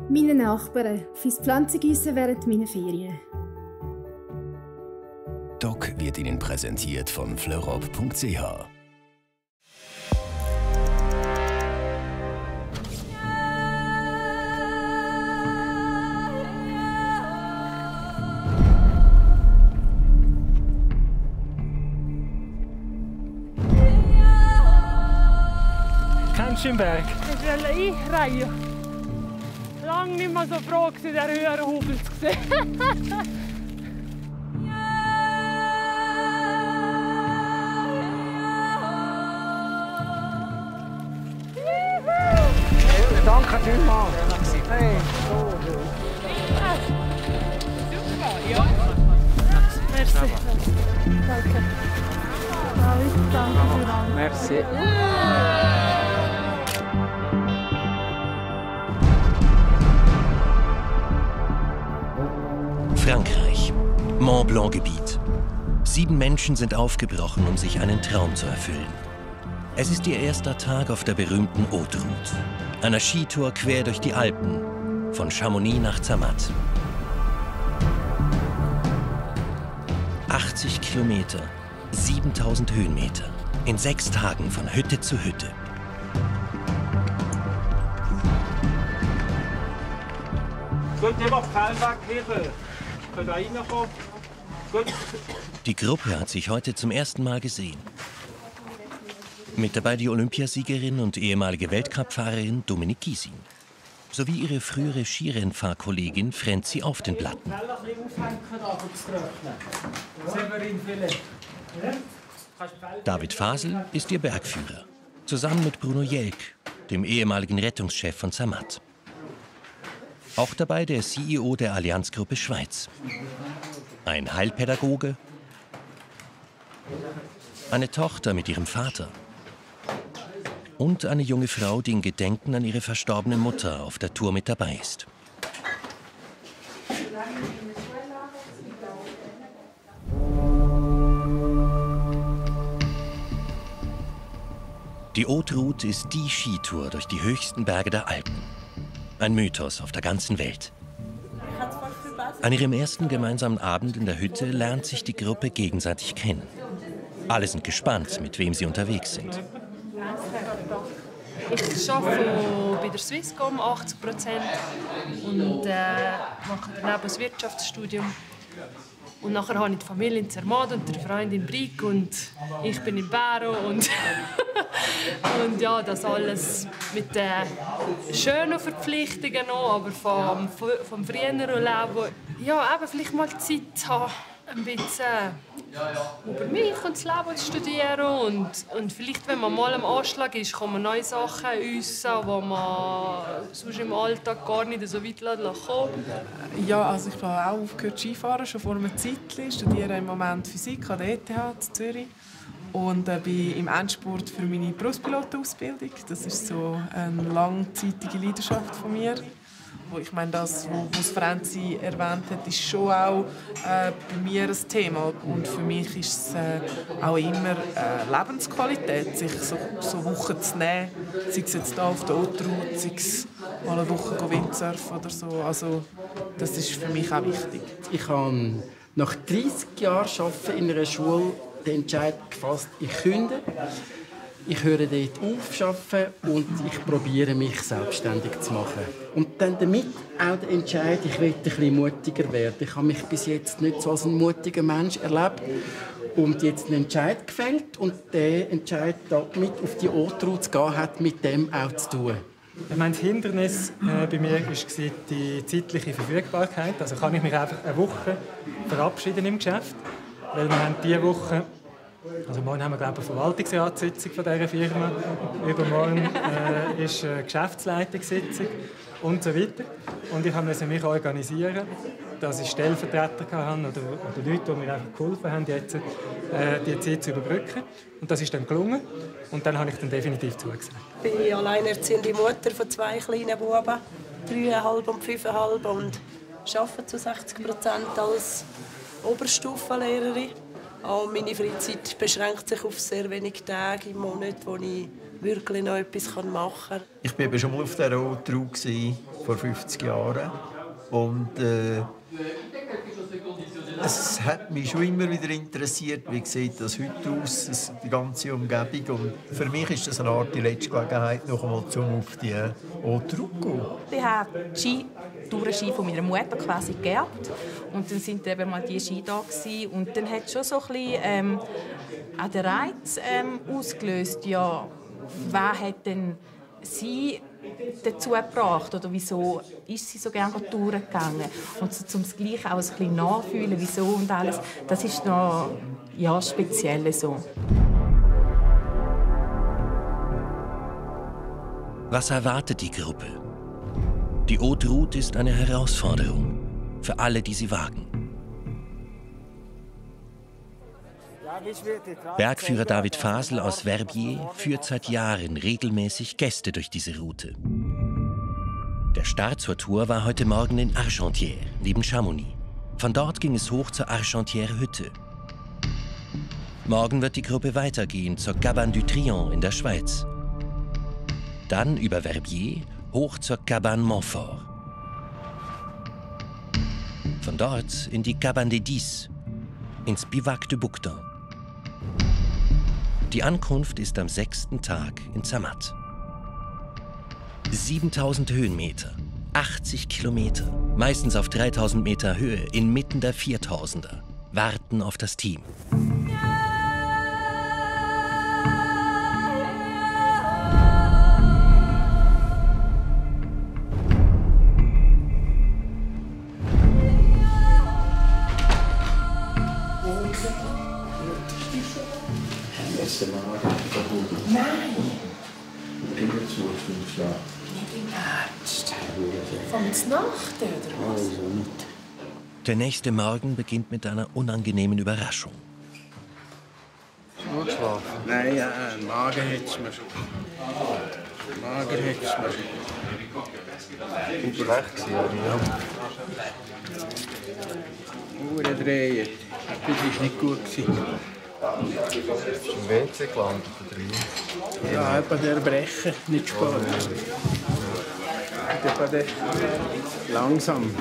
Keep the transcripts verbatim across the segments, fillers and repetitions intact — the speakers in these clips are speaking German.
Meine Nachbarn fürs Pflanzengießen während meiner Ferien. Doc wird Ihnen präsentiert von fleurop punkt c h. Kennst du den Berg? Ich will einreihen. Lange nicht mehr so froh, in dieser höheren Hügel zu sehen. Danke vielmals. Hey, so gut. Super, ja. Merci. Danke. Danke. Merci. Frankreich. Mont Blanc-Gebiet. Sieben Menschen sind aufgebrochen, um sich einen Traum zu erfüllen. Es ist ihr erster Tag auf der berühmten Haute Route, einer Skitour quer durch die Alpen, von Chamonix nach Zermatt. achtzig Kilometer, siebentausend Höhenmeter, in sechs Tagen von Hütte zu Hütte. Gut, immer Pfeil wegheben. Könnt ihr reinkommen? Gut. Die Gruppe hat sich heute zum ersten Mal gesehen. Mit dabei die Olympiasiegerin und ehemalige Weltcup-Fahrerin Dominique Gysin. Sowie ihre frühere Skirennfahrkollegin Frenzi auf den Platten. David Fasel ist ihr Bergführer. Zusammen mit Bruno Jelk, dem ehemaligen Rettungschef von Zermatt. Auch dabei der C E O der Allianzgruppe Schweiz. Ein Heilpädagoge, eine Tochter mit ihrem Vater und eine junge Frau, die in Gedenken an ihre verstorbene Mutter auf der Tour mit dabei ist. Die Haute Route ist die Skitour durch die höchsten Berge der Alpen. Ein Mythos auf der ganzen Welt. An ihrem ersten gemeinsamen Abend in der Hütte lernt sich die Gruppe gegenseitig kennen. Alle sind gespannt, mit wem sie unterwegs sind. Ich arbeite bei der Swisscom achtzig Prozent und äh, mache daneben ein Wirtschaftsstudium. Und nachher habe ich die Familie in Zermatt und der Freund in Brig und ich bin in Bäro und, und ja, das alles mit den schönen Verpflichtungen noch, aber vom, vom früheren Leben. Ja, eben vielleicht mal Zeit haben, ein bisschen über mich und das Leben zu studieren und, und vielleicht, wenn man mal am Anschlag ist, kommen neue Sachen uns an, die man sonst im Alltag gar nicht so weit kommen. Ja, also ich habe auch aufgehört Skifahren, schon vor einer Zeit. Ich studiere im Moment Physik an der E T H in Zürich und äh, bin im Endspurt für meine Berufspilotenausbildung. Das ist so eine langzeitige Leidenschaft von mir. Ich meine, das, was Frenzi erwähnt hat, ist schon auch äh, bei mir ein Thema. Und für mich ist es äh, auch immer äh, Lebensqualität, sich so, so Wochen zu nehmen. Sei es jetzt hier auf der Haute Route, sei es mal eine Woche Windsurfen oder so. Also, das ist für mich auch wichtig. Ich habe nach dreissig Jahren Arbeiten in einer Schule den Entscheid gefasst, ich kündige. Ich höre dort auf arbeiten und ich probiere mich selbstständig zu machen. Und dann damit auch der Entscheid, ich will ein bisschen mutiger werden. Ich habe mich bis jetzt nicht so als ein mutiger Mensch erlebt und jetzt einen Entscheid gefällt und der Entscheid, damit auf die Haute Route zu gehen, hat mit dem auch zu tun. Ich meine, das Hindernis äh, bei mir war die zeitliche Verfügbarkeit. Also kann ich mich einfach eine Woche verabschieden im Geschäft, weil wir haben diese Woche Also morgen haben wir, glaube ich, eine Verwaltungsratssitzung von dieser Firma. Übermorgen äh, ist eine Geschäftsleitungssitzung und so weiter. Und ich musste mich organisieren, dass ich Stellvertreter hatte oder, oder Leute, die mir einfach geholfen haben, jetzt, äh, die Zeit zu überbrücken. Und das ist dann gelungen. Und dann habe ich dann definitiv zugesagt. Ich bin alleinerziehende Mutter von zwei kleinen Buben, dreieinhalb und fünfeinhalb, und arbeite zu sechzig Prozent als Oberstufenlehrerin. Auch meine Freizeit beschränkt sich auf sehr wenige Tage im Monat, wo ich wirklich noch etwas machen kann. Ich war schon mal auf der Haute Route vor fünfzig Jahren. Und äh, es hat mich schon immer wieder interessiert, wie sieht das heute aus, die ganze Umgebung. Und für mich ist das eine Art die letzte Gelegenheit, noch einmal auf die Haute zurückzugehen. Ich habe die Tourenski von meiner Mutter quasi geerbt. Und dann sind eben mal die Ski da gewesen. Und dann hat es schon so ein bisschen ähm, auch den Reiz ähm, ausgelöst. Ja, wer hat denn sie dazu gebracht oder wieso ist sie so gerne Touren gegangen und so zum Gleichen auch ein bisschen nachfühlen, wieso und alles, das ist noch ja, speziell so. Was erwartet die Gruppe? Die Haute Route ist eine Herausforderung für alle, die sie wagen. Bergführer David Fasel aus Verbier führt seit Jahren regelmäßig Gäste durch diese Route. Der Start zur Tour war heute Morgen in Argentière, neben Chamonix. Von dort ging es hoch zur Argentière-Hütte. Morgen wird die Gruppe weitergehen zur Cabane du Trion in der Schweiz. Dann über Verbier hoch zur Cabane Montfort. Von dort in die Cabane des Dix, ins Bivac de Bouquetin. Die Ankunft ist am sechsten Tag in Zermatt. siebentausend Höhenmeter, achtzig Kilometer, meistens auf dreitausend Meter Höhe, inmitten der Viertausender, warten auf das Team. Nein! Immer zu fünf Jahre. Nicht im Ernst? Von der Nacht, oder was? Also nicht. Der nächste Morgen beginnt mit einer unangenehmen Überraschung. Gut schlafen? Nein, ja, Magen hat's mir. Magen hat's mir. Gut schlecht gewesen, ja. Uhren drehen. Das war nicht gut. Bist du im W C gelandet oder wie? Ja, etwa der Brecher, nicht spät. Etwa der langsam.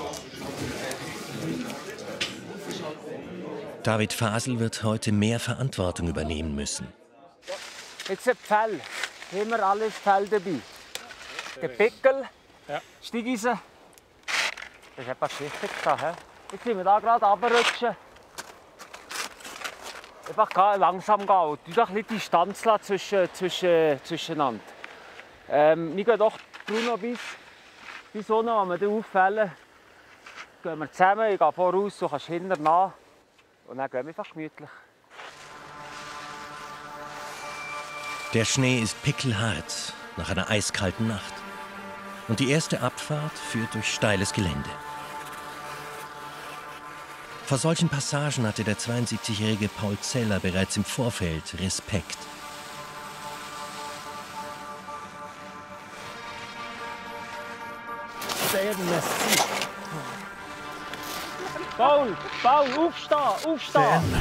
David Fasel wird heute mehr Verantwortung übernehmen müssen. Jetzt ein Pfell. Haben wir alles Pfell dabei. Der Pickel, ja. Steigeisen. Das ist etwas Geschichte. Jetzt sind wir da gerade runterrutschen. Einfach langsam gehen und ein bisschen Distanz zwischen, zwischen, zwischeneinander. Ähm, wir gehen doch noch bis, bis unten, wenn wir dann auffällen. Gehen wir zusammen, ich gehe voraus, du kannst hinten nach. Und dann gehen wir einfach gemütlich. Der Schnee ist pickelhart nach einer eiskalten Nacht. Und die erste Abfahrt führt durch steiles Gelände. Vor solchen Passagen hatte der zweiundsiebzigjährige Paul Zeller bereits im Vorfeld Respekt. Sehr merci. Paul, Paul, aufstehen, aufstehen!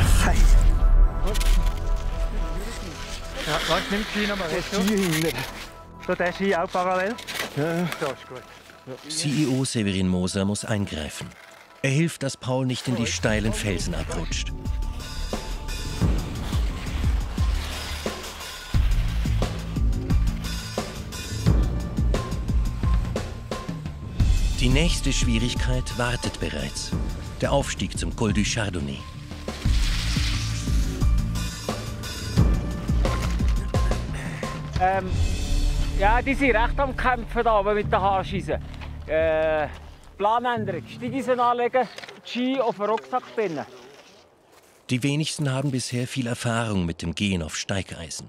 Ja, warte, nimm die Ski nochmal weg. Der Ski hinten. So, der Ski auch parallel? Ja. So, ist gut. Ja. C E O Severin Moser muss eingreifen. Er hilft, dass Paul nicht in die steilen Felsen abrutscht. Die nächste Schwierigkeit wartet bereits. Der Aufstieg zum Col du Chardonnay. Ähm, ja, die sind recht am Kämpfen da oben mit den Haarschießen. Äh, Planänderung, Steigeisen anlegen, die Ski auf den Rucksack binden. Die wenigsten haben bisher viel Erfahrung mit dem Gehen auf Steigeisen.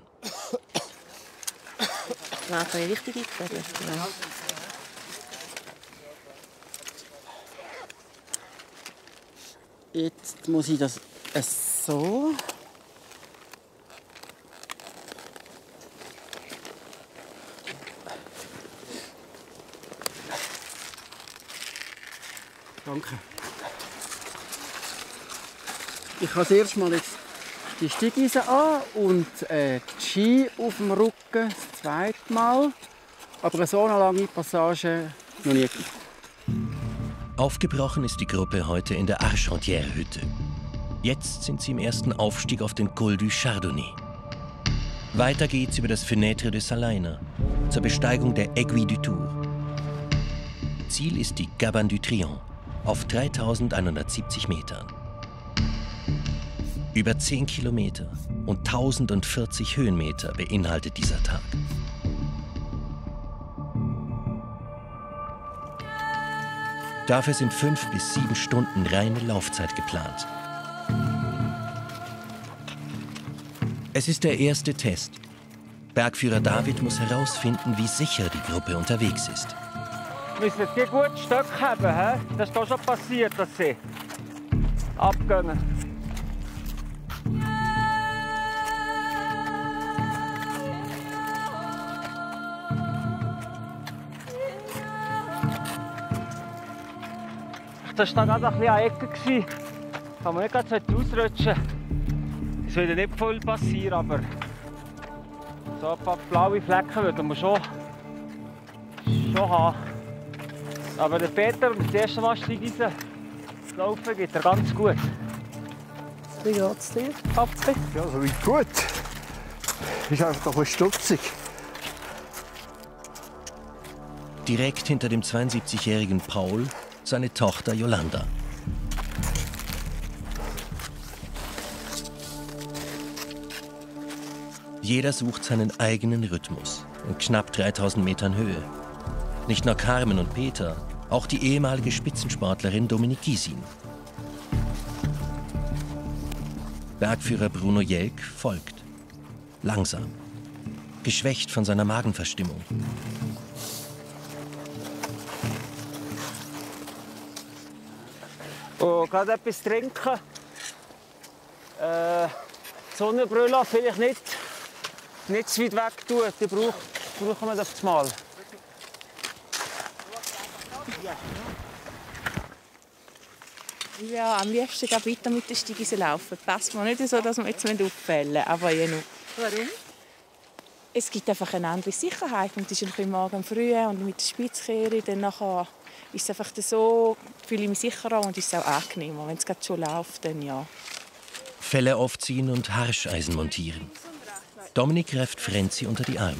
Ja, kann ich richtig einstellen. Ja. Jetzt muss ich das so. Danke. Ich habe erst mal jetzt die Steigeisen an und äh, die Ski auf dem Rücken das zweite Mal. Aber so eine lange Passage noch nie gemacht. Aufgebrochen ist die Gruppe heute in der Argentière-Hütte. Jetzt sind sie im ersten Aufstieg auf den Col du Chardonnet. Weiter geht's über das Fenêtre de Salaina zur Besteigung der Aiguille du Tour. Ziel ist die Cabane du Trion auf dreitausendeinhundertsiebzig Metern. Über zehn Kilometer und tausendvierzig Höhenmeter beinhaltet dieser Tag. Dafür sind fünf bis sieben Stunden reine Laufzeit geplant. Es ist der erste Test. Bergführer David muss herausfinden, wie sicher die Gruppe unterwegs ist. Müssen die gut Stöcke haben, he? Das ist doch schon passiert, dass sie abgehen. Das war gerade ein bisschen an Ecke. Kann man nicht gerade ausrutschen. Es würde nicht voll passieren, aber so ein paar blaue Flecken würden wir schon, schon haben. Aber der Peter, das erste Mal Steigeisen laufen, geht er ganz gut. Wie geht's dir, Papi? Ja, so weit gut. Ist einfach ein bisschen stutzig. Direkt hinter dem zweiundsiebzigjährigen Paul seine Tochter Yolanda. Jeder sucht seinen eigenen Rhythmus in knapp dreitausend Metern Höhe. Nicht nur Carmen und Peter, auch die ehemalige Spitzensportlerin Dominique Gysin. Bergführer Bruno Jelk folgt. Langsam, geschwächt von seiner Magenverstimmung. Oh, gerade etwas trinken. Äh, die Sonnenbrille vielleicht nicht, nicht zu weit weg tun. Die braucht, brauchen wir das mal. Ja, am liebsten geht weiter mit den Steigeisen laufen. Passt mir nicht so, dass wir jetzt auffallen müssen. Aber ja, noch. Warum? Es gibt einfach eine andere Sicherheit. Und das ist ein bisschen morgen früh und mit der Spitzkehre dann nachher ist es einfach so, fühle ich mich sicherer und ist es auch angenehmer. Wenn es gerade schon läuft, dann ja. Felle aufziehen und Harscheisen montieren. Dominik greift Frenzi unter die Arme.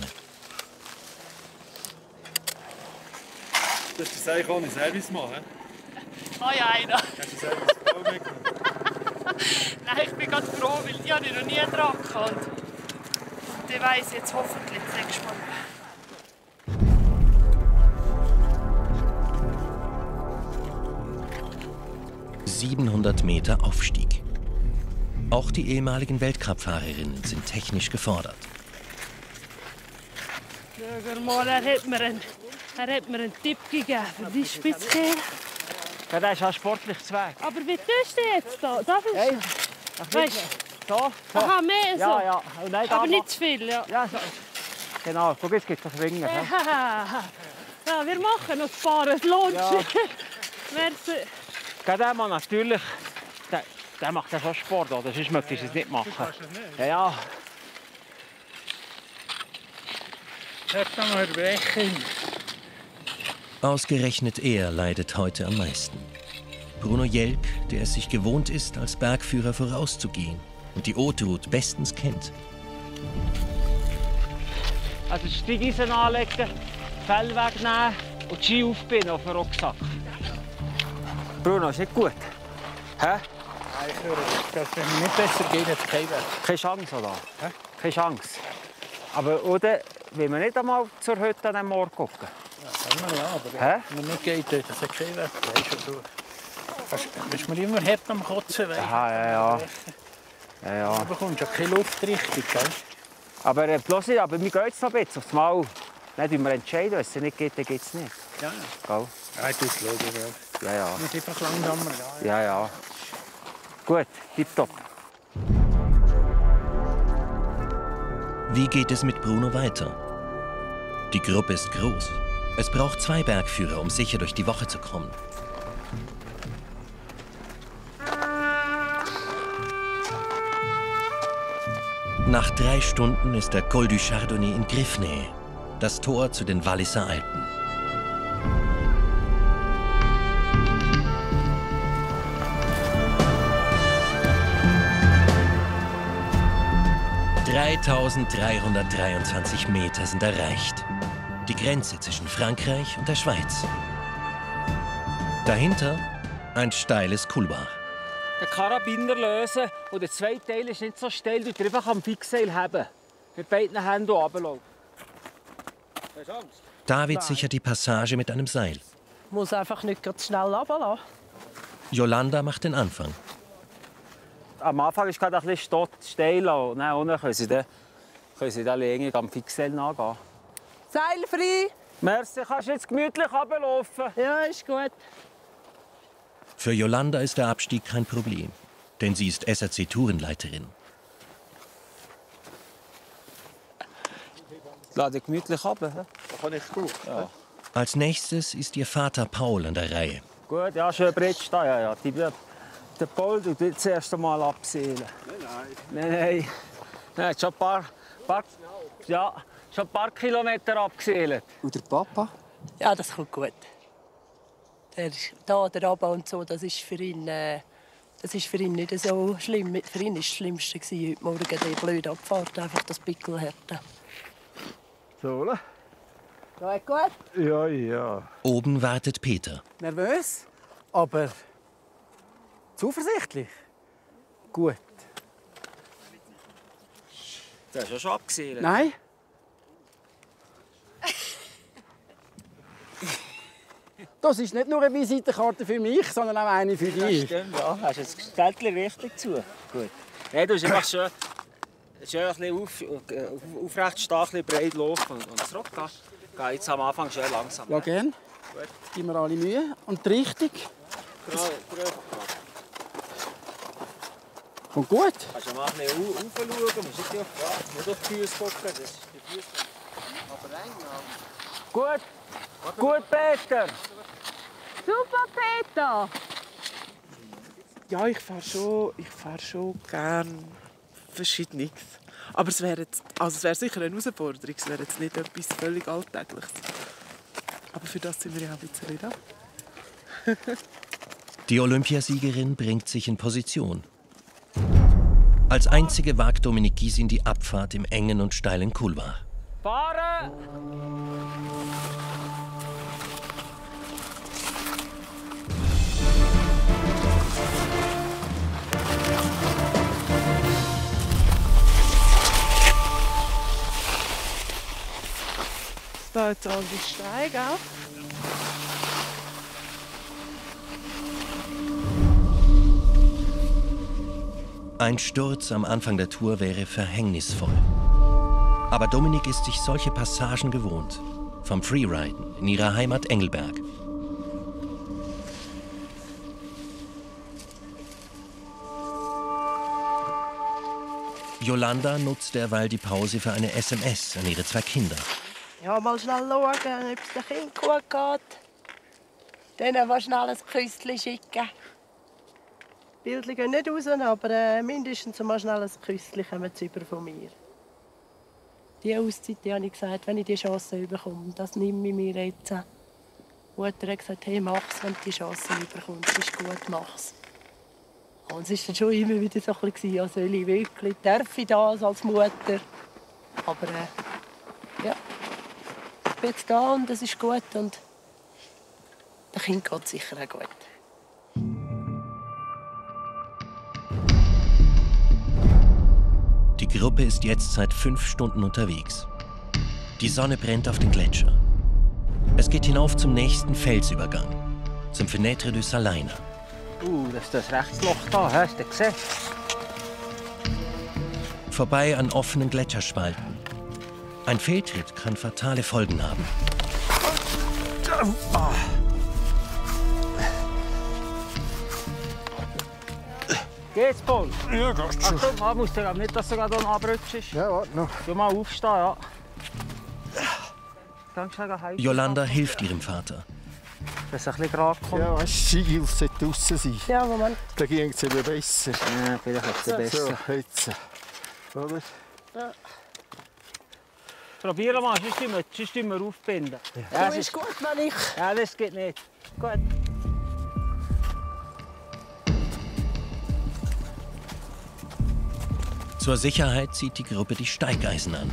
Das ist eigentlich ohne Service machen. Ah ja, einer. Hast du Service auch mitgenommen? Nein, ich bin gerade froh, weil ich habe noch nie dran gehabt. Und ich weiss jetzt hoffentlich das nächste Mal. siebenhundert Meter Aufstieg. Auch die ehemaligen Weltcup-Fahrerinnen sind technisch gefordert. Schau mal, er hat mir einen, er hat mir einen Tipp gegeben für die Spitzkehre. Ja, das ist auch sportlich zu Weg. Aber wie tust du jetzt da? Darf ich? Hey, weißt du? So, so. Aha, mehr so? Ja, ja. Oh, nein, aber nicht zu viel, ja. Ja, so. Genau, guck, jetzt gibt es das Ringen. Ja. Ja, wir machen noch ein paar, es lohnt ja. sich. Merci. Der Mann natürlich, der, der macht ja schon Sport, oder? Sonst möchte ich es nicht machen. Ja, ja. Hört noch mal brechen. Ausgerechnet er leidet heute am meisten. Bruno Jelk, der es sich gewohnt ist, als Bergführer vorauszugehen und die Haute Route bestens kennt. Also die Steigeisen anlegen, Fellweg nehmen und die Ski aufbinden auf den Rucksack. Bruno, ist nicht gut? Hä? Nein, ich höre, dass wenn es nicht besser geht, jetzt kein Weg. Keine Chance, oder? Hä? Keine Chance. Aber oder will man nicht einmal zur Hütte am Morgen gucken? Ja, kann man ja, aber Hä? wenn man nicht geht, dann ist es kein Weg. Weißt du, du bist mir immer hart am Kotzen. Aha, ja, ja. ja, ja. Du bekommst ja keine Luft richtig, gell? Aber äh, bloß nicht, aber mir geht es noch ein bisschen aufs Mal. Nicht, wie wir entscheiden, wenn es nicht geht, dann geht es nicht. Ja, ja. Ja, ich tue es schauen. Ja, ja. Muss einfach langsamer gehen. Ja, ja. Gut, tipptopp. Wie geht es mit Bruno weiter? Die Gruppe ist groß. Es braucht zwei Bergführer, um sicher durch die Woche zu kommen. Nach drei Stunden ist der Col du Chardonnet in Griffnähe, das Tor zu den Walliser Alpen. zweitausenddreihundertdreiundzwanzig Meter sind erreicht. Die Grenze zwischen Frankreich und der Schweiz. Dahinter ein steiles Kulbach. Den Karabiner lösen und der zweite Teil ist nicht so steil, du einfach am Fixseil haben. Mit beiden Händen runterlaufen. Hast du Angst? David sichert die Passage mit einem Seil. Ich muss einfach nicht ganz schnell runterlassen. Jolanda macht den Anfang. Am Anfang ist es gerade ein bisschen steil. Und dann unten können sie dann, können sie dann länger am Fixseil nachgehen. Seil frei! Merci, kannst du jetzt gemütlich runterlaufen? Ja, ist gut. Für Jolanda ist der Abstieg kein Problem, denn sie ist S R C-Tourenleiterin. Lass dich gemütlich runter. Da kann ich gut. Ja. Als nächstes ist ihr Vater Paul an der Reihe. Gut, ja, schön Bretsch da. Ja, ja. Die, der Paul, du willst das erste Mal abseilen. Nein, nein. Nein, nein. Nein, schon ein paar, paar, ja, schon ein paar Kilometer abgeseilt. Und der Papa? Ja, das kommt gut. Der, da, der Abba und so, das ist für ihn, äh, das ist für ihn nicht so schlimm. Für ihn war das Schlimmste heute Morgen die blöde Abfahrt, einfach das Pickelhärte. So, oder? Geht gut? Ja, ja. Oben wartet Peter. Nervös, aber zuversichtlich. Gut. Du hast ja schon abgeseilt. Nein. Das ist nicht nur eine Visitenkarte für mich, sondern auch eine für dich. Das stimmt, ja. Hast jetzt das Zettel richtig zu. Gut. Ja, du hast einfach schön, schön ein bisschen auf, aufrecht stehen, ein bisschen breit laufen und, und zurückgehen. Geh jetzt am Anfang schön langsam. Ja, gerne. Gib mir alle Mühe. Und die Richtung? Genau, genau. Kommt gut. Kannst du mal ein bisschen raufschauen, musst nicht auf, ja, nicht auf die Füße gucken. Das ist die Füße. Aber rein, ja. Gut. Gut, Peter. Super, Peter. Ja, ich fahre schon, ich fahre schon gern Verschiedenes. Aber es wäre, jetzt, also es wäre sicher eine Herausforderung. Es wäre jetzt nicht etwas völlig Alltägliches. Aber für das sind wir ja auch ein bisschen da. Die Olympiasiegerin bringt sich in Position. Als einzige wagt Dominique Gysin die Abfahrt im engen und steilen Kulbach. Fahren! Da jetzt all die Steige auf. Ein Sturz am Anfang der Tour wäre verhängnisvoll. Aber Dominique ist sich solche Passagen gewohnt. Vom Freeriden in ihrer Heimat Engelberg. Jolanda nutzt derweil die Pause für eine S M S an ihre zwei Kinder. Ja, mal schnell schauen, ob es dem Kind gut geht. Denen mal schnell ein Küsschen schicken. Die Bilder gehen nicht raus, aber äh, mindestens mal schnell ein Küsschen kommen sie über von mir. Die Auszeit, die habe ich gesagt, wenn ich die Chance bekomme, das nehme ich mir jetzt. Die Mutter hat gesagt, hey, mach's, wenn du die Chance bekommst. Ist gut, mach's. Und es war dann schon immer wieder so ein bisschen, ja, soll ich wirklich, darf ich das als Mutter? Aber äh, ja, ich bin jetzt da und es ist gut und dem Kind geht es sicher auch gut. Die Gruppe ist jetzt seit fünf Stunden unterwegs. Die Sonne brennt auf den Gletscher. Es geht hinauf zum nächsten Felsübergang, zum Fenêtre du Salaina. Uh, das ist das Rechtsloch da, hast du gesehen? Vorbei an offenen Gletscherspalten. Ein Fehltritt kann fatale Folgen haben. Geht's, Paul? Ja, geht schon. Achtung, man muss dir nicht, dass du gerade abrutschst. Ja, warte noch. Du mal aufstehen, ja. Jolanda hilft ihrem Vater. Dass es ein bisschen gerade kommt. Ja, weißt du, Skihilfe sollte draussen sein. Ja, Moment. Dann ging es eben besser. Ja, vielleicht ist es besser. So, jetzt. Oder? Ja. Probieren mal, sonst müssen wir, sonst müssen wir aufbinden. Ja, das ist gut, wenn ich... Ja, das geht nicht. Gut. Zur Sicherheit zieht die Gruppe die Steigeisen an.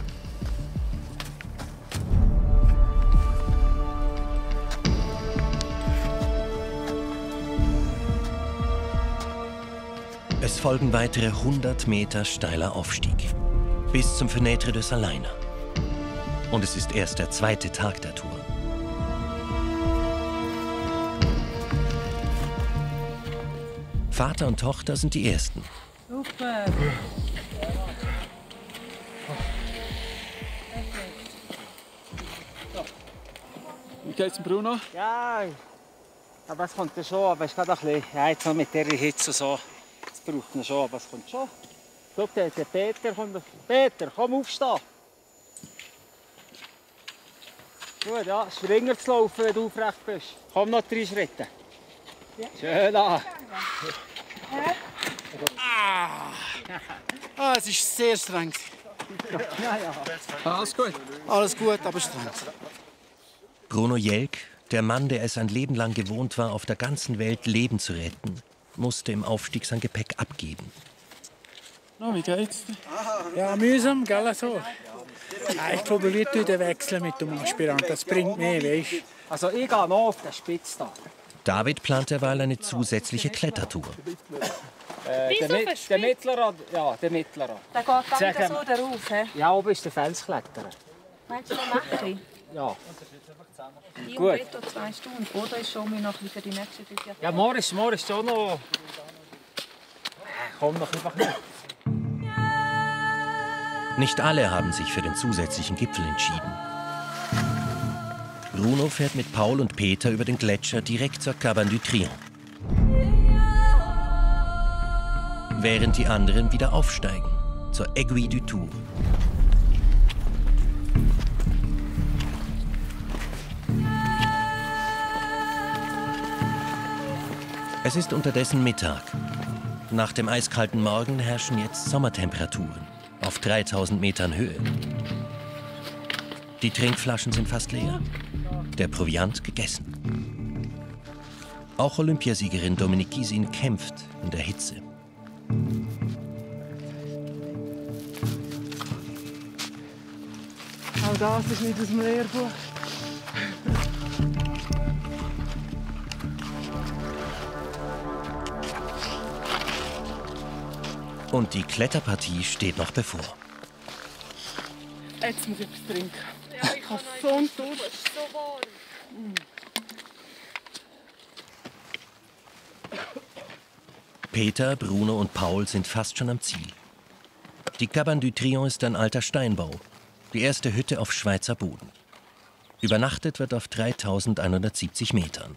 Es folgen weitere hundert Meter steiler Aufstieg bis zum Fenêtre de Salina. Und es ist erst der zweite Tag der Tour. Vater und Tochter sind die Ersten. Super. Wie geht's Bruno? Ja, aber es kommt ja schon. Aber es ist gerade ein bisschen, ja, jetzt noch mit der Hitze und so. Das braucht man schon, aber es kommt schon. Schau, der, der Peter kommt. Peter, komm aufstehen. Gut, ja, es ist schwieriger zu laufen, wenn du aufrecht bist. Komm noch drei Schritte. Ja. Schön an. Ah. Ah, es ist sehr streng. Ja, ja. Alles gut? Alles gut, aber streng. Bruno Jelk, der Mann, der es ein Leben lang gewohnt war, auf der ganzen Welt Leben zu retten, musste im Aufstieg sein Gepäck abgeben. Na, wie geht's dir? Ja, mühsam, gell, so. Ja, ich probiere den wechseln mit dem Aspirant, das bringt mehr, weißt du. Also ich gehe noch auf den Spitz da. David plant derweil eine zusätzliche Klettertour. Äh, der, Mi der Mittlere, ja, der Mittlere. Der geht dann Sag, wieder so darauf, hä? Ja, oben ist der Felskletterer. Meinst du, noch Mächli? Ja. Die Gut. und Beto zwei Stunden. Oder ist schon noch für die nächsten fünf Jahre? Ja, morgen ist, morgen ist schon noch... Komm noch einfach nicht. Nicht alle haben sich für den zusätzlichen Gipfel entschieden. Bruno fährt mit Paul und Peter über den Gletscher direkt zur Cabane du Trion. Während die anderen wieder aufsteigen, zur Aiguille du Tour. Es ist unterdessen Mittag. Nach dem eiskalten Morgen herrschen jetzt Sommertemperaturen auf dreitausend Metern Höhe. Die Trinkflaschen sind fast leer, der Proviant gegessen. Auch Olympiasiegerin Dominique Gysin kämpft in der Hitze. Auch das ist nicht aus dem Lehrbuch. Und die Kletterpartie steht noch bevor. Jetzt muss ich etwas trinken. Ja, ich habe so einen Durst. Es ist so warm. Peter, Bruno und Paul sind fast schon am Ziel. Die Cabane du Trion ist ein alter Steinbau. Die erste Hütte auf Schweizer Boden. Übernachtet wird auf dreitausendeinhundertsiebzig Metern.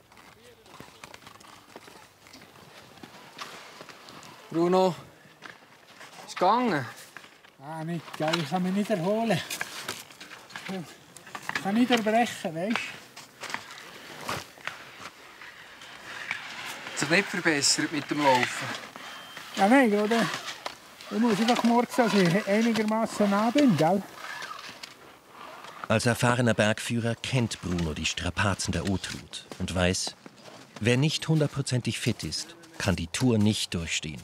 Bruno, ist gegangen? Ah, nicht, gell? Ich kann mich nicht erholen. Ich kann nicht erbrechen, weißt du? Hat sich nicht verbessert mit dem Laufen? Ja, nein, oder? Ich muss einfach morgen sagen, dass ich einigermaßen nah bin, gell? Als erfahrener Bergführer kennt Bruno die Strapazen der Haute-Route und weiß, wer nicht hundertprozentig fit ist, kann die Tour nicht durchstehen.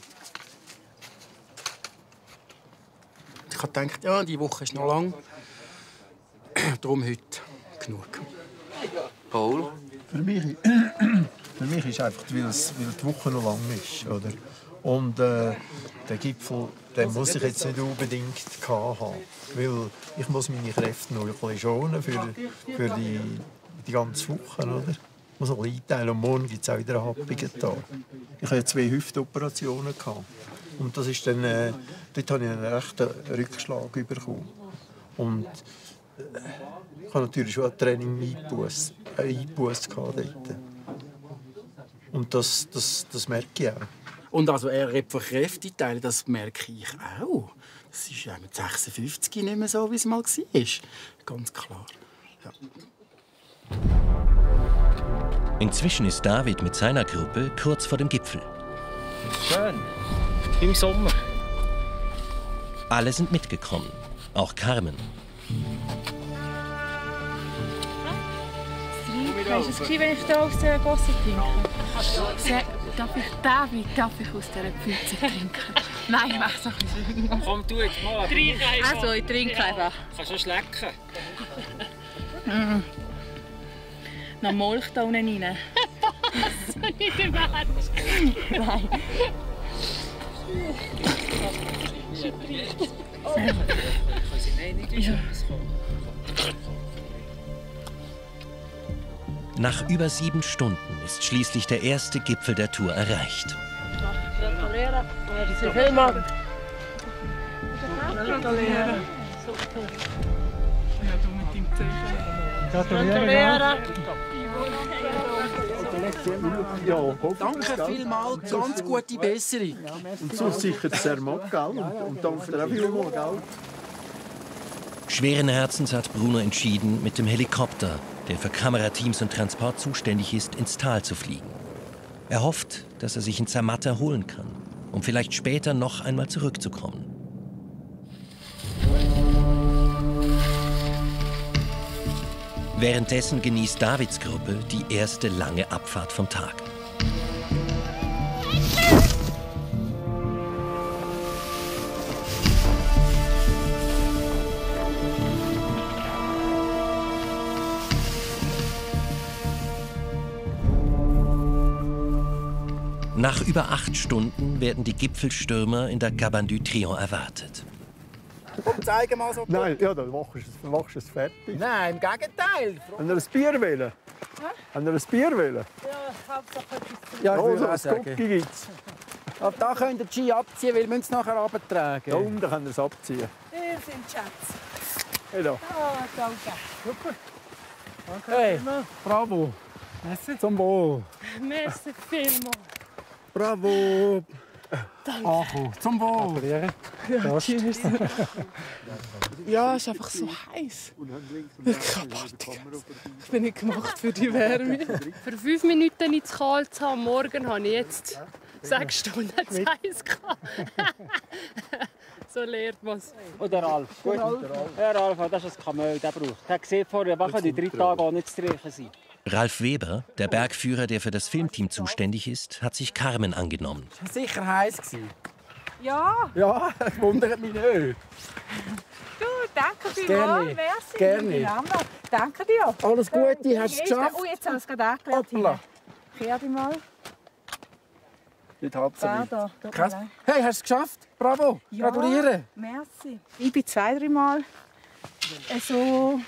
Ich habe gedacht, ja, die Woche ist noch lang. Darum heute genug. Paul? Für mich, für mich ist einfach, weil, es, weil die Woche noch lang ist. Oder? Und äh, der Gipfel, den muss ich jetzt nicht unbedingt haben. Weil ich muss meine Kräfte noch ein bisschen schonen für, für die, die ganze Woche. Oder? Ich muss noch einteilen. Und morgen gibt es auch wieder einen happigen Tag. Ich hatte zwei Hüftoperationen. Und das ist dann, äh, dort habe ich einen rechten Rückschlag bekommen. Und äh, ich habe natürlich schon ein Training eingebusst, äh, eingebusst dort. Und das, das, das merke ich auch. Und also er redet von Kräfteteilen, das merke ich auch. Das ist ja mit sechsundfünfzig nicht mehr so, wie es mal war. Ganz klar. Ja. Inzwischen ist David mit seiner Gruppe kurz vor dem Gipfel. Schön. Im Sommer. Alle sind mitgekommen, auch Carmen. Ist es okay, wenn ich hier aus der Gosse trinke? Se, darf ich, David, darf ich aus dieser Pfütze trinken? Nein, mach es noch ein bisschen. Komm, tu jetzt mal. Trink einfach. Also, ich trinke einfach. Kannst du schlecken? Mm. Noch Molch da unten rein. Das ist nicht im Ernst. Nein. Nach über sieben Stunden ist schließlich der erste Gipfel der Tour erreicht. Gratuliere. Merci vielmals. Gratuliere. Ja, du mit dem Zeichen. Gratuliere. Ja, danke vielmals, ganz gute Besserung. Und so sicher sehr mag, gell? Und, und danke dir auch vielmals, gell? Schweren Herzens hat Bruno entschieden, mit dem Helikopter, der für Kamerateams und Transport zuständig ist, ins Tal zu fliegen. Er hofft, dass er sich in Zermatt erholen kann, um vielleicht später noch einmal zurückzukommen. Währenddessen genießt Davids Gruppe die erste lange Abfahrt vom Tag. Nach über acht Stunden werden die Gipfelstürmer in der Cabane du Trion erwartet. Komm, zeig mal so. Nein, ja, dann machst du, machst du es fertig. Nein, im Gegenteil. Wenn ihr ein Bier wollen? Wenn ihr ein Bier wollen? Ja, Hauptsache etwas. Ja, ich also, würde auch ein sagen. Gucki gibt's. Ab da könnt ihr die Ski abziehen, weil wir es nachher runtertragen. Da unten könnt ihr es abziehen. Ihr seid Schatz. Hey, da. Ah, danke. Super. Danke Hey, vielmals. bravo. Merci. Zum Wohl. Merci vielmals. Bravo. Danke. Acho, zum Wohl. Ja, tschüss. Ja, es ist einfach so heiß. Wirklich abartig. Ich bin nicht gemacht für die Wärme. Für fünf Minuten ins Kalt zu haben, morgen habe ich jetzt sechs Stunden heiß gehabt. So lernt man es. Und der Ralf. Gut. Ja, Ralf, das ist ein Kamel, der braucht. Der sieht vorher, was die drei Tage auch nicht zu riechen sein. Ralf Weber, der Bergführer, der für das Filmteam zuständig ist, hat sich Carmen angenommen. Das war sicher heiß. Ja. Ja, das wundert mich nicht. Du, danke Gerne. vielmals. Merci. Gerne. miteinander. Danke dir. Alles Gute, hast du es geschafft? Oh, jetzt haben wir es gerade angelernt. Hoppla. Kehr dich mal. Nicht halb so Da, weit. da. Tut mir Krass. leid. Hey, hast du es geschafft? Bravo. Ja, Gratuliere. merci. Ich bin zwei, dreimal so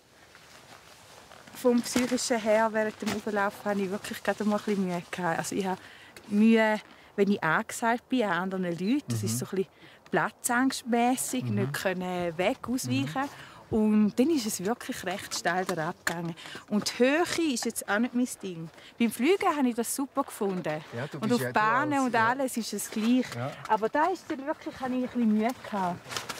vom Psychischen her während dem Auflauf habe ich wirklich gerade mal ein bisschen Mühe gehabt. Also ich habe Mühe, wenn ich angesagt bin an anderen Leuten. Das Mhm. ist so ein bisschen platzangstmässig, Mhm. nicht können weg ausweichen. Und dann ist es wirklich recht steil abgegangen. Und die Höhe ist jetzt auch nicht mein Ding. Beim Fliegen habe ich das super gefunden. Ja, du und bist auf ja Bahnen alles, und ja. alles ist es gleich. Ja. Aber da ist dann wirklich, habe ich ein bisschen Mühe gehabt.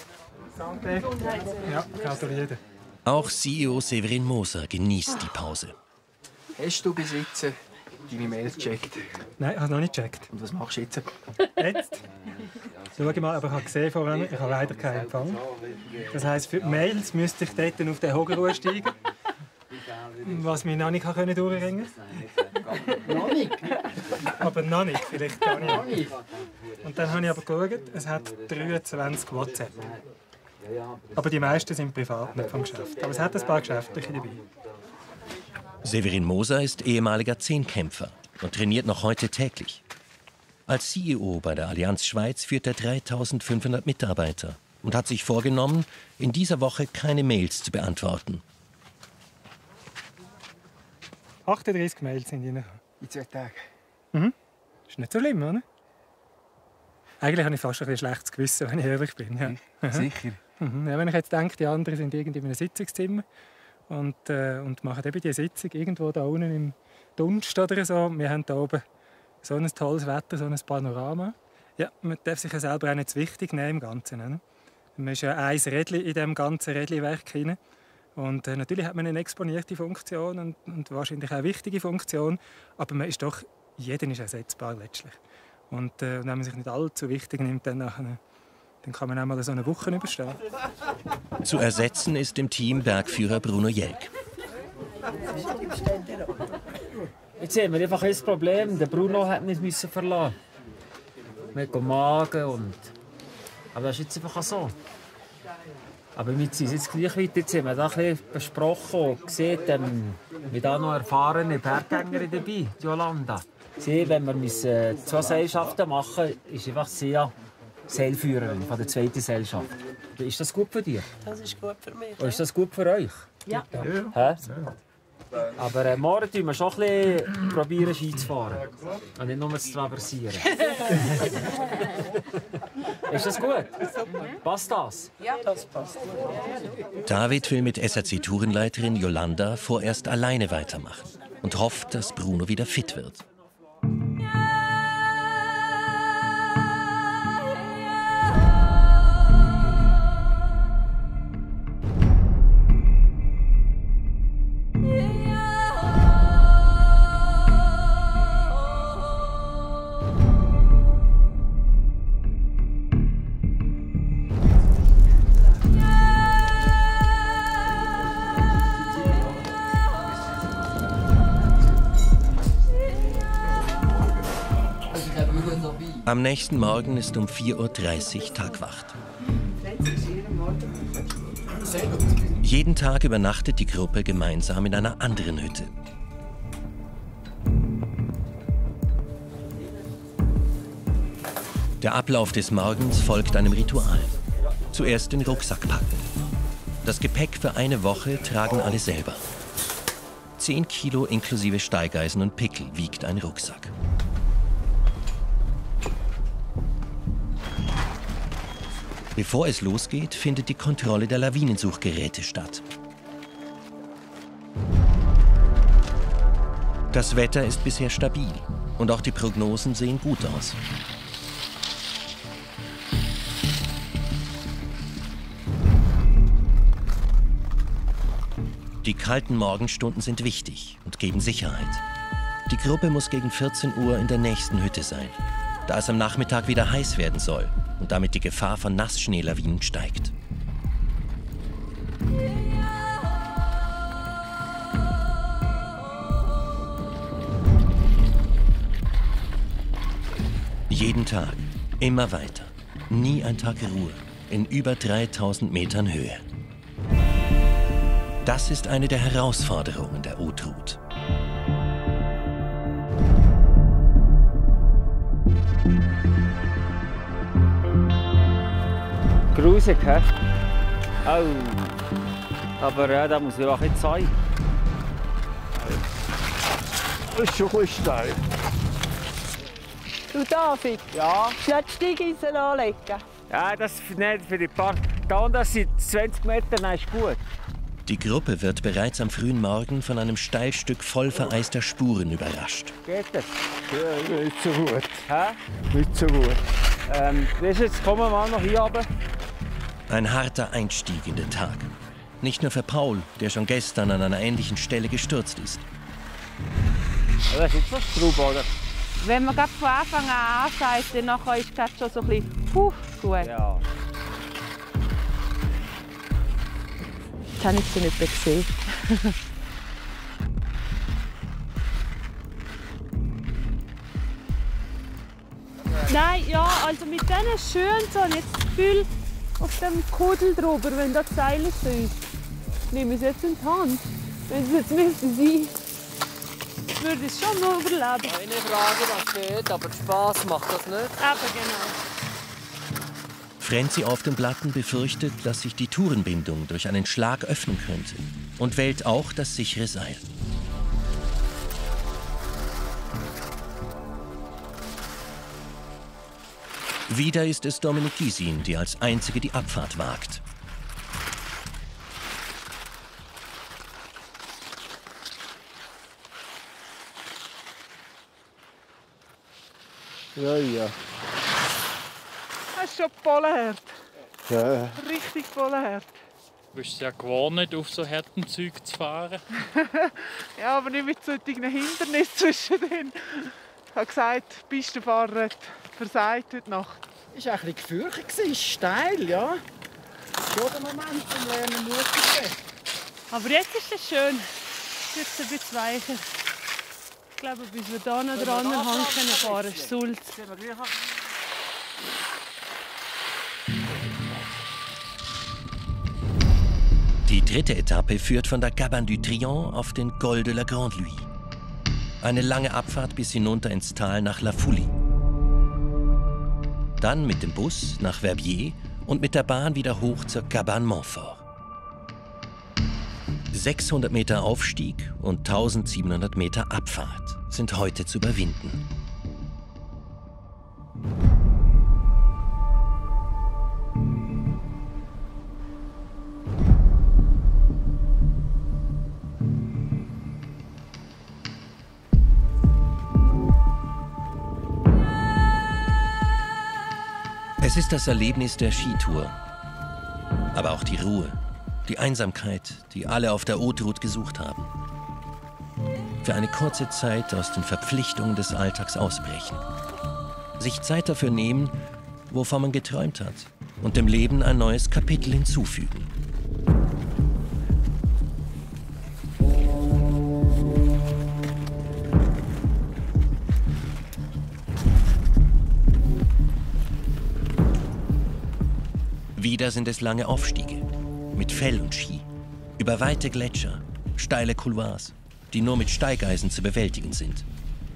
Ja, gratuliere. Auch C E O Severin Moser genießt die Pause. Hast du bis jetzt deine Mails gecheckt? Nein, ich habe noch nicht gecheckt. Und was machst du jetzt? Jetzt? Schau mal, aber ich habe gesehen vorhin, ich habe leider keinen Empfang. Das heisst, für die Mails müsste ich dort auf den Hogerruhe steigen. Was mich noch nicht durchringen konnte. Noch nicht? Aber noch nicht, vielleicht gar nicht. Und dann habe ich aber geschaut, es hat dreiundzwanzig WhatsApp. Aber die meisten sind privat, nicht vom Geschäft. Aber es hat ein paar geschäftliche dabei. Severin Moser ist ehemaliger Zehnkämpfer und trainiert noch heute täglich. Als C E O bei der Allianz Schweiz führt er dreitausendfünfhundert Mitarbeiter und hat sich vorgenommen, in dieser Woche keine Mails zu beantworten. achtunddreißig Mails sind rein. In zwei Tagen? Mhm. Ist nicht so schlimm, oder? Eigentlich habe ich fast ein bisschen schlechtes Gewissen, wenn ich ehrlich bin. Ja. Sicher? Mhm. Ja, wenn ich jetzt denke, die anderen sind irgendwie in einem Sitzungszimmer und, äh, und machen eben die Sitzung irgendwo da unten im Dunst oder so. Wir haben da oben so ein tolles Wetter, so ein Panorama. Ja, man darf sich ja selber auch nicht zu wichtig nehmen im Ganzen. Oder? Man ist ja ein Rädchen in diesem ganzen Rädchenwerk hinein. Und äh, natürlich hat man eine exponierte Funktion und, und wahrscheinlich auch eine wichtige Funktion, aber man ist doch, jeder ist ersetzbar letztlich. Und äh, wenn man sich nicht allzu wichtig nimmt, dann, nachher, dann kann man auch mal so eine Woche überstehen. Zu ersetzen ist im Team Bergführer Bruno Jelk. Jetzt haben wir einfach ein Problem. Der Bruno hat nicht müssen verlassen. Mit dem Magen und... Aber das ist jetzt einfach so. Aber wir sind jetzt gleich weit. Jetzt haben wir da ein bisschen besprochen und gesehen, ähm, wir haben noch erfahrene Berggängerin dabei, Jolanda. Sie, wenn wir müssen zwei Seilschaften machen, ist einfach sie Seilführerin von der zweiten Seilschaft. Ist das gut für dich? Das ist gut für mich. Oder ist das gut für euch? Ja. ja. Aber äh, morgen probieren wir schon ein bisschen probieren, Ski zu fahren. Und nicht nur zu traversieren. Ist das gut? Passt das? Ja, das passt. David will mit S R C-Tourenleiterin Jolanda vorerst alleine weitermachen und hofft, dass Bruno wieder fit wird. Am nächsten Morgen ist um vier Uhr dreißig Tagwacht. Jeden Tag übernachtet die Gruppe gemeinsam in einer anderen Hütte. Der Ablauf des Morgens folgt einem Ritual. Zuerst den Rucksack packen. Das Gepäck für eine Woche tragen alle selber. Zehn Kilo inklusive Steigeisen und Pickel wiegt ein Rucksack. Bevor es losgeht, findet die Kontrolle der Lawinensuchgeräte statt. Das Wetter ist bisher stabil und auch die Prognosen sehen gut aus. Die kalten Morgenstunden sind wichtig und geben Sicherheit. Die Gruppe muss gegen vierzehn Uhr in der nächsten Hütte sein, da es am Nachmittag wieder heiß werden soll und damit die Gefahr von Nassschneelawinen steigt. Jeden Tag, immer weiter, nie ein Tag Ruhe, in über dreitausend Metern Höhe. Das ist eine der Herausforderungen der Ortrud. Grusig, hä? Oh. Aber ja, da muss ich auch nicht sein. Das ist schon ein bisschen steil. Du David? Ja? Schnell die Steigeisen anlegen. Ja, das nicht für die paar. Da das sind zwanzig Meter, nein, ist gut. Die Gruppe wird bereits am frühen Morgen von einem Steilstück voll vereister Spuren überrascht. Geht das? Ja, nicht so gut. Hä? Nicht so gut. Ähm, jetzt kommen wir mal noch hier runter. Ein harter Einstieg in den Tag. Nicht nur für Paul, der schon gestern an einer ähnlichen Stelle gestürzt ist. Das ist jetzt was Strub, oder? Wenn man von Anfang an ansagt, dann nachher ist es schon so ein bisschen puh, gut. Ja. Das habe ich schon nicht gesehen. Nein, ja, also mit diesen schön so habe ich jetzt das Gefühl, auf dem Kudel drüber, wenn das Seil ist für uns. Nehme ich es jetzt in die Hand. Wenn es jetzt müsste sein, würde ich schon noch überleben. Keine Frage, was geht, aber Spaß macht das nicht. Aber genau. Frenzi auf den Platten befürchtet, dass sich die Tourenbindung durch einen Schlag öffnen könnte und wählt auch das sichere Seil. Wieder ist es Dominik Gysin, die als einzige die Abfahrt wagt. Ja, ja. Das ist schon Pollenherd. Ja. Richtig Pollenherd. Du bist ja gewohnt, auf so harten Zeug zu fahren. Ja, aber nicht mit solchen Hindernissen zwischendrin. Ich habe gesagt, die Pistenfahrer hat versagt heute Nacht. Es war ein bisschen gefürchtet, steil, ja. Schon der Moment zum Lernen mutig. Aber jetzt ist es schön. wird es ein bisschen weicher. Ich glaube, bis wir da noch dran Hang fahren können, ist Sulz. Die dritte Etappe führt von der Cabane du Trion auf den Col de la Grande Luye. Eine lange Abfahrt bis hinunter ins Tal nach La Foulie. Dann mit dem Bus nach Verbier und mit der Bahn wieder hoch zur Cabane Montfort. sechshundert Meter Aufstieg und eintausendsiebenhundert Meter Abfahrt sind heute zu überwinden. Es ist das Erlebnis der Skitour, aber auch die Ruhe, die Einsamkeit, die alle auf der Haute Route gesucht haben. Für eine kurze Zeit aus den Verpflichtungen des Alltags ausbrechen. Sich Zeit dafür nehmen, wovon man geträumt hat, und dem Leben ein neues Kapitel hinzufügen. Wieder sind es lange Aufstiege, mit Fell und Ski, über weite Gletscher, steile Couloirs, die nur mit Steigeisen zu bewältigen sind.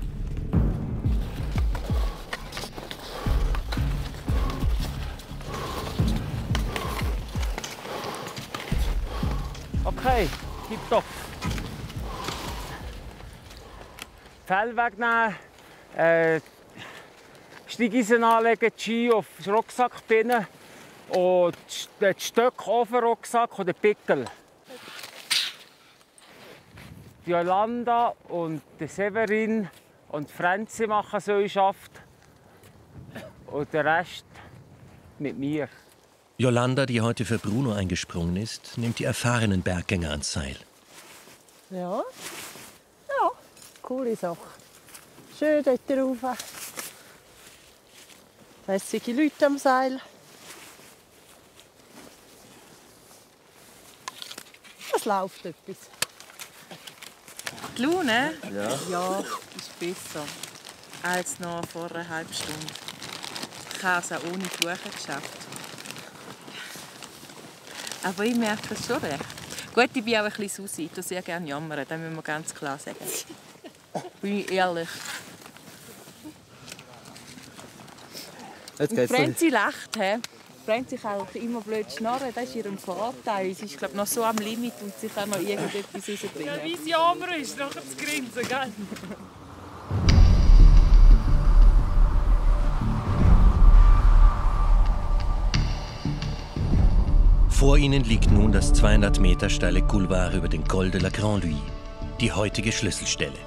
Okay, tipptopp. Fell wegnehmen, äh, Steigeisen anlegen, die Ski auf den Rucksack binden. Und die Stöcke auf den Rucksack und den Pickel. Die Jolanda und die Severin und Franzi machen so Schaft. Und der Rest mit mir. Jolanda, die heute für Bruno eingesprungen ist, nimmt die erfahrenen Berggänger ans Seil. Ja, ja, coole Sache. Schön dort rauf. Lässige Leute am Seil. Es läuft etwas. Die Laune? Ja. Ja, ist besser als noch vor einer halben Stunde. Ich habe es auch ohne Buchen geschafft. Aber ich merke es schon recht. Gut, ich bin auch ein bisschen Susi. Ich tue sehr gerne jammern, das müssen wir ganz klar sagen. Bin ich ehrlich. Jetzt Und Franzi lacht. He? Franzi kann auch immer blöd schnarren, das ist ihr Vorteil. Sie ist glaub, noch so am Limit und sie kann noch irgendetwas rausbringen. Ja, wie sie jammer ist, nachher zu grinsen, gell? Vor ihnen liegt nun das zweihundert Meter steile Couloir über den Col de la Grande Luye, die heutige Schlüsselstelle.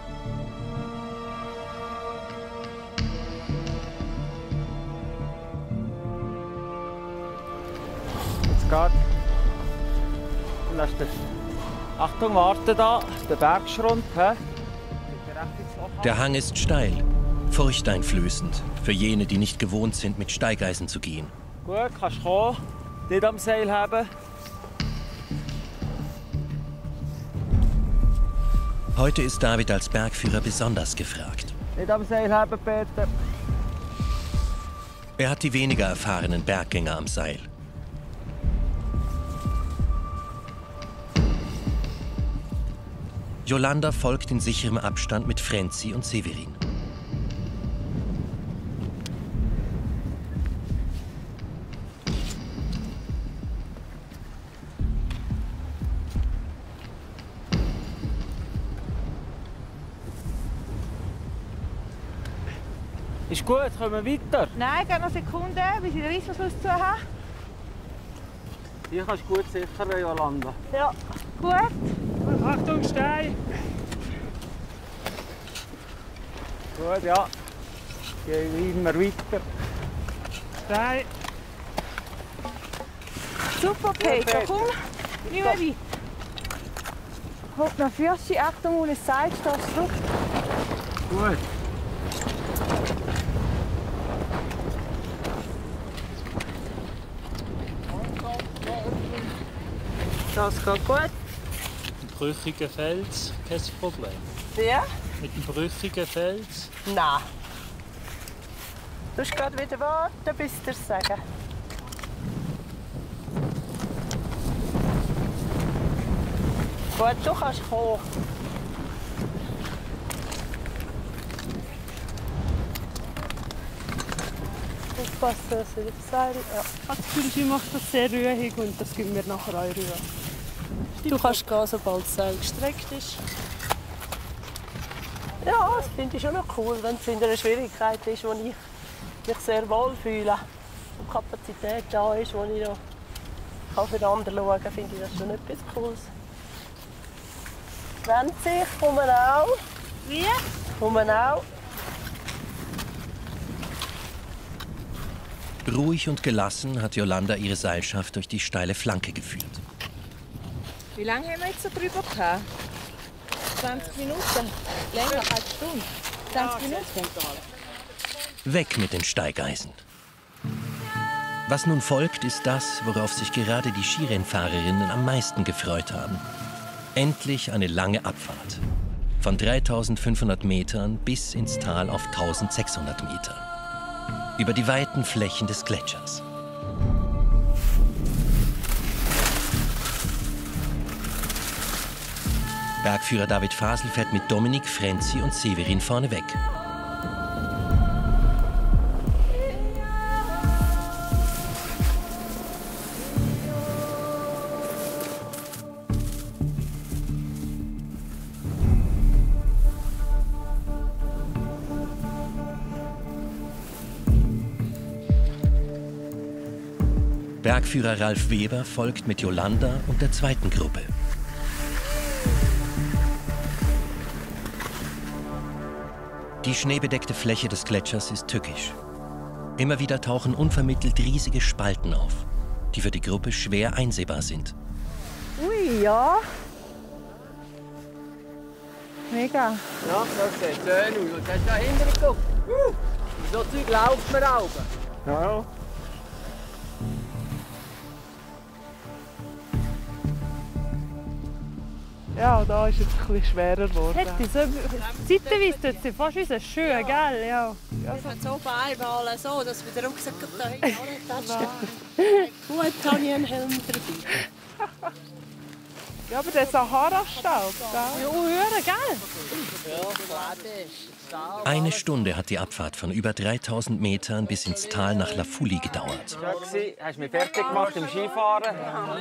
Geht. Und dann ist der Achtung, warte da, der Bergschrund. He? Der Hang ist steil, furchteinflößend für jene, die nicht gewohnt sind, mit Steigeisen zu gehen. Gut, kannst du kommen, nicht am Seil haben. Heute ist David als Bergführer besonders gefragt. Nicht am Seil haben, Peter. Er hat die weniger erfahrenen Berggänger am Seil. Jolanda folgt in sicherem Abstand mit Franzi und Severin. Ist gut, kommen wir weiter? Nein, gerne noch Sekunden, bis ich den Reissverschluss zu habe. Hier kannst du gut sichern, Jolanda. Ja, gut. Achtung, Stein! Gut, ja. Gehen immer weiter. Stein! Super, Peter, komm, nicht mehr weit. Hopp nach Fürschi, Achtung, ohne Seil, stehst du zurück. Gut. Das geht gut. brüchigen Fels kein Problem? Ja? Mit dem brüchigen Fels? Nein. Du musst gerade wieder warten, bis sie es sagen. Gut, du kannst kommen. Aufpassen, dass sie das Seil... Ja. Ich habe das Gefühl, sie macht das sehr ruhig und das gibt mir nachher auch Ruhe. Du kannst gehen, sobald das Seil gestreckt ist. Ja, das finde ich schon noch cool, wenn es in einer Schwierigkeit ist, wo ich mich sehr wohl fühle und Kapazität da ist, wo ich noch für andere schauen kann, finde ich das schon etwas Cooles. Wenn sie, ich komme auch. Wie? Komme auch. Ruhig und gelassen hat Jolanda ihre Seilschaft durch die steile Flanke geführt. Wie lange haben wir jetzt so drüber gehabt? zwanzig Minuten? Länger, eine halbe Stunde? zwanzig Minuten? Weg mit den Steigeisen. Was nun folgt, ist das, worauf sich gerade die Skirennfahrerinnen am meisten gefreut haben. Endlich eine lange Abfahrt. Von dreitausendfünfhundert Metern bis ins Tal auf tausendsechshundert Meter. Über die weiten Flächen des Gletschers. Bergführer David Fasel fährt mit Dominik, Frenzi und Severin vorneweg. Bergführer Ralf Weber folgt mit Jolanda und der zweiten Gruppe. Die schneebedeckte Fläche des Gletschers ist tückisch. Immer wieder tauchen unvermittelt riesige Spalten auf, die für die Gruppe schwer einsehbar sind. Ui, ja. Mega. Ja, das sieht schön aus. Und hast du da hinten geguckt? Uh, so Zeug läuft mir auch. Ja, ja. Ja, da ist es ein bisschen schwerer geworden. Hätte so, zeitweise tut sie fast wie ein Schuh, gell? Ja. Ja, so einmal so, dass wir den Rucksack da hinten antasten. Gut, habe ich einen Helm dabei. Ja, aber der Sahara-Staub, gell? Ja, hören, gell? Ja, Eine Stunde hat die Abfahrt von über dreitausend Metern bis ins Tal nach Lafuli gedauert. Hast du mich fertig gemacht im Skifahren?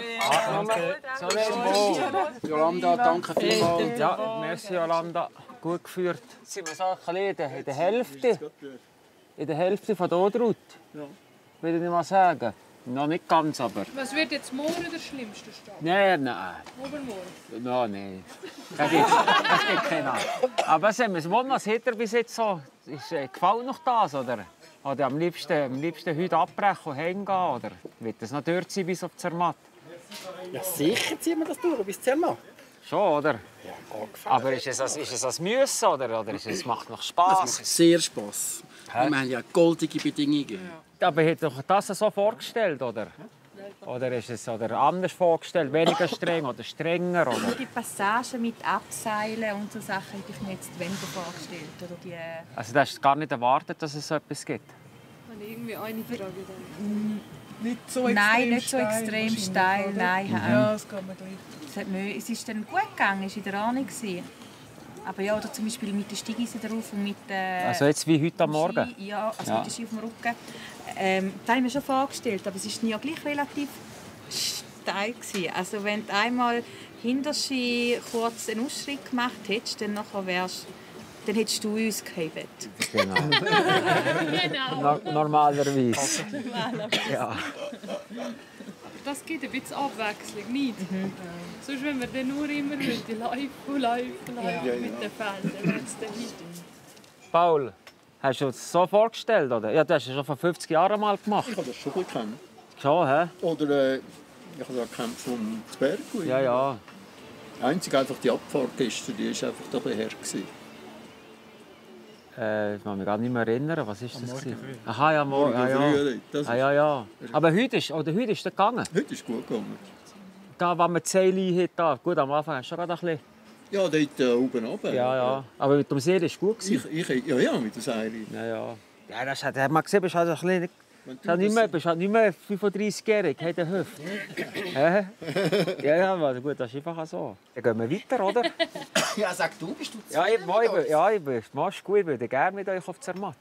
Jolanda, danke vielmals. Ja, merci Jolanda. Gut geführt. Jetzt sind wir so ein bisschen in der Hälfte. In der Hälfte von der Route. Ja. Würde ich mal sagen. Noch nicht ganz, aber... Was wird jetzt morgen der schlimmste Start? Nein, nein. Übermorgen? No, nein. Das gibt, das gibt keinen. Aber sehen wir, was hat er bis jetzt so? Ist, äh, gefällt noch das, oder? Oder am liebsten, am liebsten heute abbrechen und heimgehen, oder? Wird das noch dort sein bis auf Zermatt? Ja, sicher ziehen wir das durch bis Zermatt. Schon, oder? Ja, aber ist es, ist es ein Müssen, oder, oder ist es, macht noch Spass? Es macht sehr Spass. Wir haben ja goldige Bedingungen. Ja. Aber hätte doch das so vorgestellt, oder? Oder ist es oder anders vorgestellt, weniger streng oder strenger? Oder? Die Passagen mit Abseilen und so Sachen hätte ich mir jetzt weniger vorgestellt. Oder die also du hast gar nicht erwartet, dass es so etwas gibt? Kann ich irgendwie eine Frage dann? Nicht so extrem Nein, nicht so steil, extrem steil. Nein, ja, das kann man gleich. Es ist dann gut gegangen, es war in der Ahnung. Aber ja, oder zum Beispiel mit den Steigeisen drauf und mit äh, also jetzt wie heute am Morgen? Ski, ja, also ja. mit dem Ski auf dem Rücken. Ähm, das habe ich mir schon vorgestellt, aber es war ja gleich relativ steil gewesen. Also wenn du einmal hinter Ski kurz einen Ausschritt gemacht hättest, dann nachher wärst, dann hättest du uns gehebt. Genau. Genau. No normalerweise. Normalerweise. Ja. Das gibt ein bisschen Abwechslung, nicht? Mhm. Sonst, wenn wir dann nur immer live und live und live ja. mit den Feldern, wenn es dann nicht. Paul, hast du das so vorgestellt? Oder? Ja, das hast du schon vor fünfzig Jahren mal gemacht. Ich habe das schon gekannt. Schon, hä? Oder äh, ich habe das gekannt vom Zwerg. Ja, ja. Einzig einfach die Abfahrt gestern, die war einfach doch ein her. Äh, ich kann mich gar nicht mehr erinnern. Was ist das? Morgen Aha, ja, morgen. morgen ja, ja. früh, das ah, ja, ja. Aber heute ist, oder heute ist es gegangen? Heute ist es gut gegangen. da, wenn man die Seile hat, da. Gut, am Anfang hast du schon gerade ein bisschen... Ja, dort äh, oben runter. Ja, ja. Aber mit dem Seil war es gut. Ich, ich, ja, ja, mit der Seile. Ja, ja. Ja, das hat, hat man gesehen, bist halt ein bisschen... Du nicht mehr, bist halt nicht mehr fünfunddreißigjährig, hat eine Hüfte. äh? Ja, ja, also gut, das ist einfach so. Dann gehen wir weiter, oder? Ja, sag du, bist du Ja, ich, ich, ja, ich bin, machst gut, ich würde gerne mit euch auf Zermatt.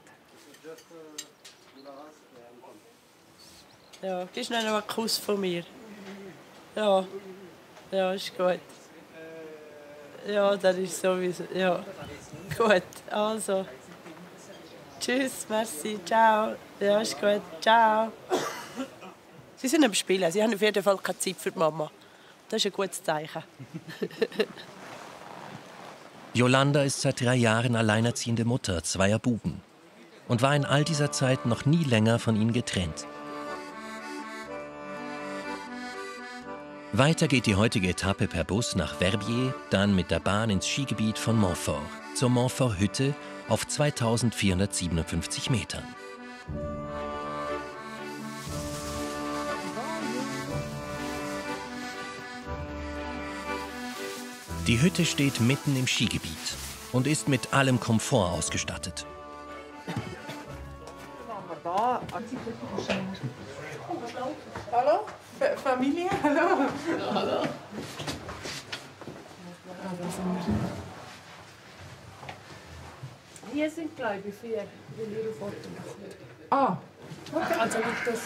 Ja, gibst noch einen Kuss von mir? Ja, ja, ist gut. Ja, das ist sowieso, ja. Gut, also. Tschüss, merci, ciao. Ja, ist gut, ciao. Sie sind am Spielen, sie haben auf jeden Fall keine Zeit für die Mama. Das ist ein gutes Zeichen. Jolanda ist seit drei Jahren alleinerziehende Mutter zweier Buben und war in all dieser Zeit noch nie länger von ihnen getrennt. Weiter geht die heutige Etappe per Bus nach Verbier, dann mit der Bahn ins Skigebiet von Montfort, zur Montfort-Hütte auf zweitausendvierhundertsiebenundfünfzig Metern. Die Hütte steht mitten im Skigebiet und ist mit allem Komfort ausgestattet. Hallo? F Familie? Hallo? Ja, hallo. Hier sind, glaube ich, vier, wenn ihr ein Foto macht. Ah, okay. Also wird das...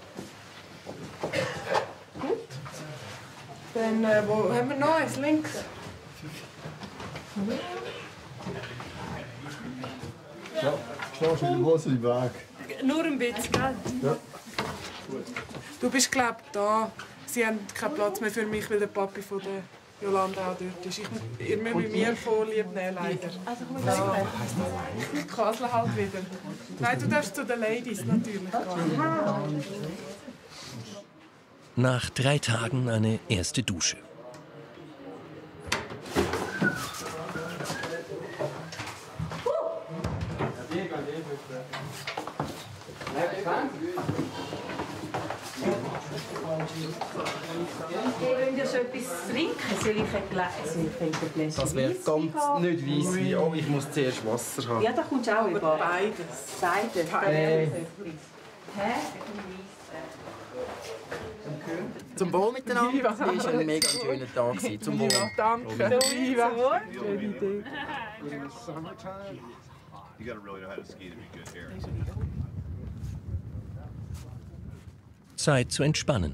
Gut. Dann, äh, wo haben wir noch eins? Links? Ja, schnell in die Hose im Weg. Nur ein bisschen, gell? Ja. Du bist, glaube ich, da. Sie haben keinen Platz mehr für mich, weil der Papi von der Jolanda auch dort ist. Ich muss, ihr müsst bei mir Vorlieb nehmen, leider. Also, komm Ja. Ich kasle halt wieder. Nein, du darfst zu den Ladies natürlich gehen. Nach drei Tagen eine erste Dusche. Wenn ihr schon etwas trinken, soll ich ein Gläschen? Das wäre ganz nicht Weisswein, aber ich muss zuerst Wasser haben. Ja, da kommst du auch über. Beides. Beides. Hey. Hä? Zum Wohl miteinander. Es war ein mega schöner Tag. Zum Wohl. Danke. Viva. Schöne Idee. Zeit zu entspannen.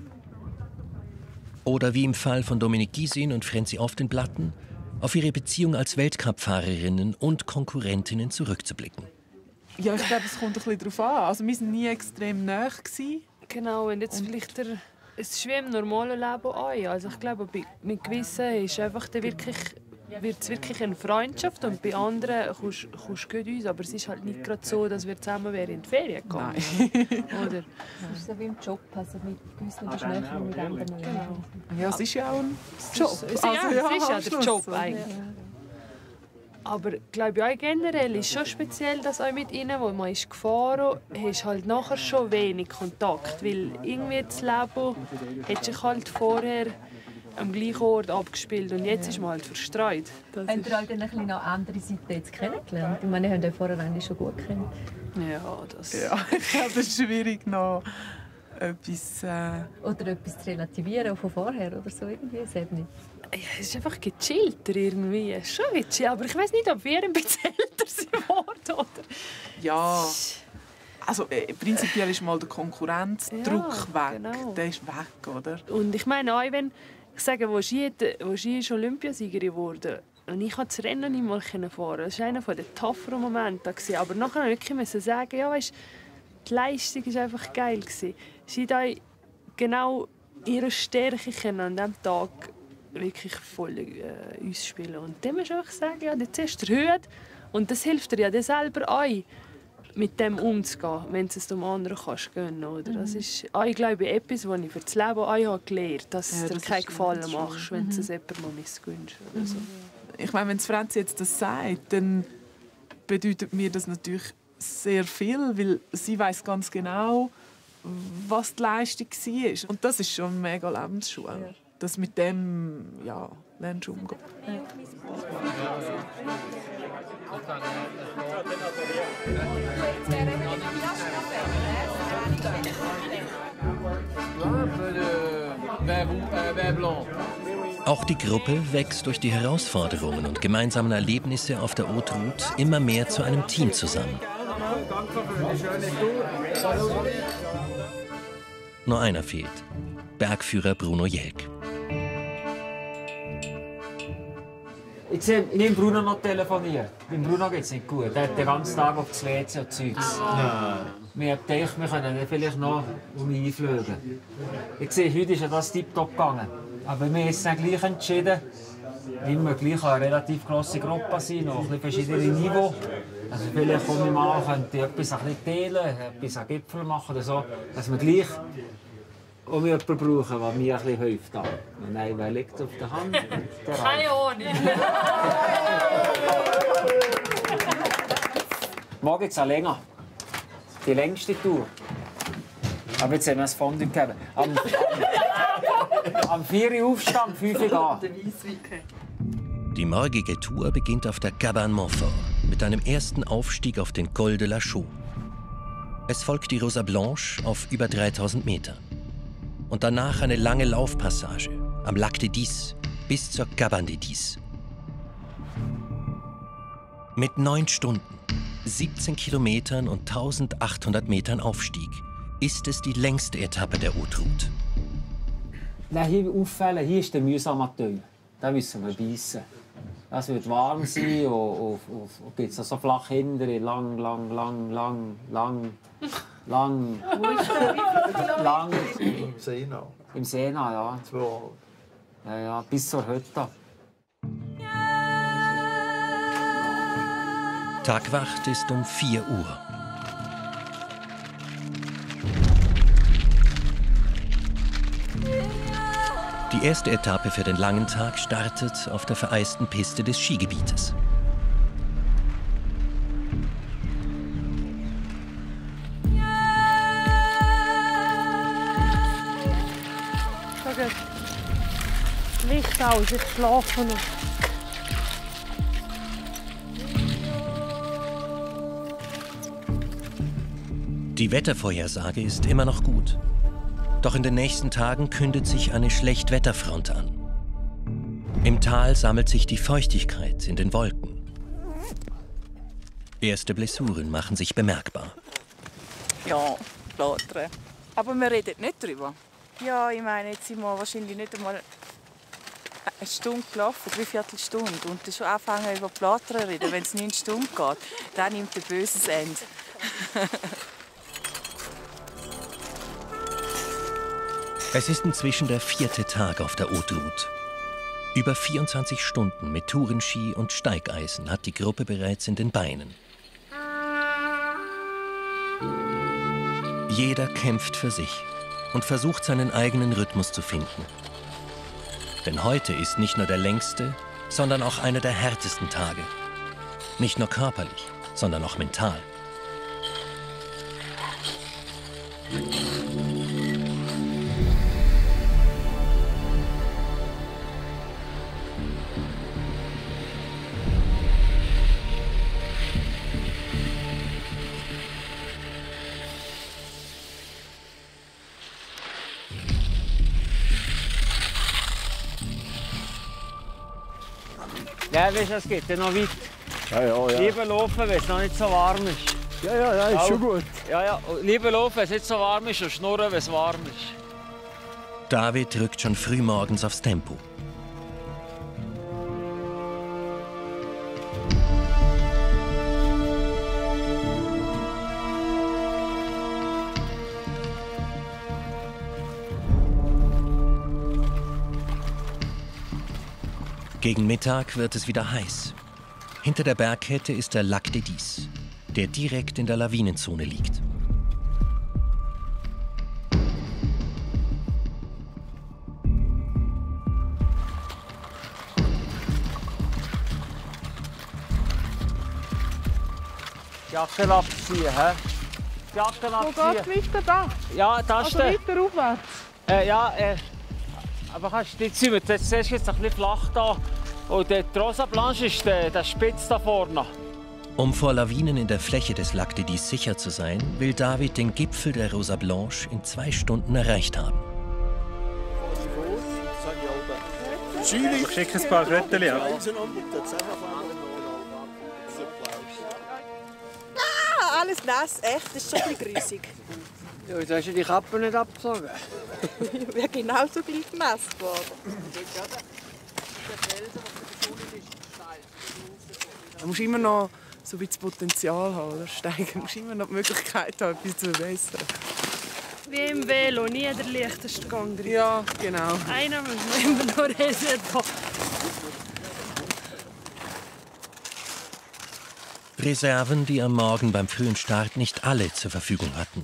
Oder wie im Fall von Dominique Gysin und Frenzy Oftenblatten, auf ihre Beziehung als Weltcup-Fahrerinnen und Konkurrentinnen zurückzublicken. Ja, ich glaube, es kommt ein bisschen darauf an. Also, wir waren nie extrem nah. Genau, und jetzt vielleicht der, es ist wie im normalen Leben auch. Also ich glaube, bei, mit Gewissen ist einfach der wirklich, wird es wirklich eine Freundschaft und bei anderen kommst du gut uns. Aber es ist halt nicht gerade so, dass wir zusammen in die Ferien gehen. Nein. Oder? Das ist so wie im Job, also mit Gewissen bist du näher mit anderen. Genau. Ja, es ist ja auch ein Job. Es ist, ja, Also, ja, es ist ja am der Schluss. Job eigentlich. Aber glaube ich, auch generell ist schon speziell, dass auch mit ihnen, wo man ist gefahren ist, hast halt nachher schon wenig Kontakt, weil irgendwie das Leben hat sich halt vorher am gleichen Ort abgespielt und jetzt ist man halt verstreut. Habt ihr halt eine eine andere Seite jetzt kennengelernt? Ich meine, ihr habt euch vorher eigentlich schon gut kennt. Ja, das... Ja, ich glaube, es ist schwierig, noch etwas... Äh... Oder etwas zu relativieren von vorher oder so irgendwie, ich sehe nicht. Ja, es ist einfach gechillter irgendwie. Schon gechillt, aber ich weiß nicht, ob wir ein bisschen älter sind geworden, oder? Ja, also äh, prinzipiell ist mal der Konkurrenzdruck Ja, weg. genau. Der ist weg, oder? Und ich meine, auch wenn ich sage, wo Ski, wo Ski ist Olympiasiegerin geworden und ich konnte das Rennen nicht mal fahren. Das war einer der tougheren Momente. Aber nachher musste ich wirklich sagen, ja, weißt, die Leistung war einfach geil. Sie hat genau ihre Stärke an diesem Tag wirklich voll äh, uns spielen. Und dann musst du einfach sagen, ja, jetzt hast du den Hut und das hilft dir ja dir selber auch, mit dem umzugehen, wenn du es dem anderen kannst gönnen, oder? Das ist, auch, ich glaube, etwas, was ich für das Leben auch habe gelernt habe, dass Ja, du dir das keinen ist Gefallen ganz machst, schön. wenn du Mhm. es jemandem mal missgönnst. Oder so. Ich meine, wenn Franzi jetzt das sagt, dann bedeutet mir das natürlich sehr viel, weil sie weiß ganz genau, was die Leistung war. Und das ist schon eine mega Lebensschule. Ja. Dass mit dem ja, lernst du umgehen. Ja. Auch die Gruppe wächst durch die Herausforderungen und gemeinsamen Erlebnisse auf der Haute Route immer mehr zu einem Team zusammen. Nur einer fehlt: Bergführer Bruno Jelk. Ich sehe, ich nehme Bruno noch telefonieren. Beim Bruno geht es nicht gut. Er hat den ganzen Tag auf das W C und Zeugs. Nein. Wir haben gedacht, wir können ihn vielleicht noch um ihn einfliegen. Ich sehe, heute ist ja das tiptop gegangen. Aber wir haben uns dann gleich entschieden, immer gleich eine relativ grosse Gruppe sein, noch ein bisschen verschiedene Niveau. Also vielleicht komme ich mal, könnte ich etwas ein bisschen teilen, etwas an Gipfel machen oder so, dass wir gleich um jemanden brauchen, der mir ein bisschen hilft. Nein, wer liegt auf der Hand? Der Keine Ahnung. Morgen geht es auch länger. Die längste Tour. Aber jetzt haben wir es Fondue gegeben. Am, am, am vier Uhr aufstehen, am fünf Uhr gehen. Die morgige Tour beginnt auf der Cabane Montfort mit einem ersten Aufstieg auf den Col de la Chaux. Es folgt die Rosa Blanche auf über dreitausend Meter. Und danach eine lange Laufpassage am Lac de Dis bis zur Cabane de Dis. Mit neun Stunden, siebzehn Kilometern und eintausendachthundert Metern Aufstieg ist es die längste Etappe der Haute Route. Nein, hier auffällen, hier ist der mühsame Teil. Da müssen wir beißen. Es wird warm sein und es gibt so flach hintere, lang, lang, lang, lang, lang, lang. Wo ist der? lang. Im Sena. Im Sena, ja. Zwei. Ja, ja, bis zur Hütte. Tagwacht ist um vier Uhr. Die erste Etappe für den langen Tag startet auf der vereisten Piste des Skigebietes. Licht aus, jetzt schlafen wir. Die Wettervorhersage ist immer noch gut. Doch in den nächsten Tagen kündet sich eine Schlechtwetterfront an. Im Tal sammelt sich die Feuchtigkeit in den Wolken. Erste Blessuren machen sich bemerkbar. Ja, Plattern. Aber wir reden nicht darüber. Ja, ich meine, jetzt sind wir wahrscheinlich nicht einmal eine Stunde gelaufen, drei Viertelstunde. Und dann schon anfangen über Plattern zu reden, wenn es neun Stunden geht, dann nimmt ein böses Ende. Es ist inzwischen der vierte Tag auf der Haute Route. Über vierundzwanzig Stunden mit Tourenski und Steigeisen hat die Gruppe bereits in den Beinen. Jeder kämpft für sich und versucht, seinen eigenen Rhythmus zu finden. Denn heute ist nicht nur der längste, sondern auch einer der härtesten Tage. Nicht nur körperlich, sondern auch mental. Ja, weißt du, es geht ja noch weit. Ja, ja, ja. Lieber laufen, wenn es noch nicht so warm ist. Ja, ja, ja, ist Auch, schon gut. Ja, ja. Lieber laufen, wenn es nicht so warm ist, und schnurren, wenn es warm ist. David drückt schon früh morgens aufs Tempo. Gegen Mittag wird es wieder heiß. Hinter der Bergkette ist der Lac de Dis, der direkt in der Lawinenzone liegt. Jacke abziehen, hä? die Jacke Wo abziehen. geht's weiter da? Ja, da Also steht. weiter aufwärts? Äh, ja, äh, aber kannst du nicht sehen, das ist jetzt ein bisschen flach da. Und die Rosa Blanche ist der, der Spitz da vorne. Um vor Lawinen in der Fläche des Lac de Dis sicher zu sein, will David den Gipfel der Rosa Blanche in zwei Stunden erreicht haben. Ich schicke ein paar Röttchen ab. Ah, alles nass, echt, das ist schon ein bisschen grüssig. Ja, jetzt hast du die Kappe nicht abgezogen. Wäre genauso gleich nass geworden. Man muss immer noch so wie das Potenzial haben, oder? Steigen. Man muss immer noch die Möglichkeit haben, etwas zu verbessern. Wie im Velo, nie der leichteste Gang. Ja, genau. Einer muss man immer noch reservieren. Reserven, die am Morgen beim frühen Start nicht alle zur Verfügung hatten.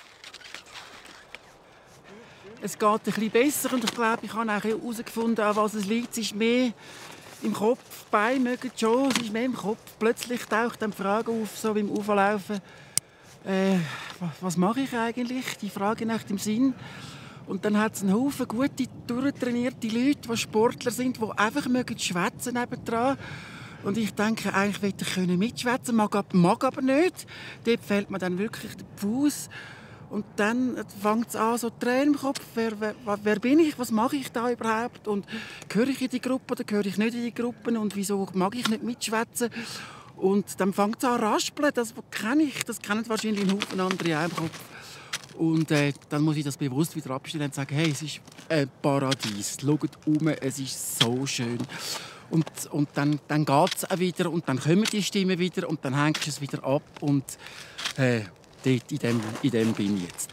Es geht ein bisschen besser und ich glaube, ich habe auch herausgefunden, an was es liegt. Es ist mehr im Kopf, die Beine mögen schon, es ist mehr im Kopf. Plötzlich taucht dann die Frage auf, so beim Auflaufen, äh, was, was mache ich eigentlich? Die Frage nach dem Sinn. Und dann hat es einen Haufen gute, durchtrainierte Leute, die Sportler sind, die einfach schwätzen nebendran. Und ich denke, eigentlich möchte ich mitschwätzen, mag, mag aber nicht. Dort fällt mir dann wirklich der Fuß. Und dann fängt es an, so Tränen im Kopf. Wer, wer, wer bin ich? Was mache ich da überhaupt? Und gehöre ich in die Gruppe oder gehöre ich nicht in die Gruppe? Und wieso mag ich nicht mitschwätzen? Und dann fängt es an raspeln. Das kenne ich. Das kennen wahrscheinlich ein Haufen andere auch im Kopf. Und äh, dann muss ich das bewusst wieder abstellen und sagen, hey, es ist ein Paradies. Schaut um, es ist so schön. Und, und dann, dann geht es auch wieder und dann kommen die Stimmen wieder und dann hängst du es wieder ab. Und äh, dort, in dem, in dem bin ich jetzt.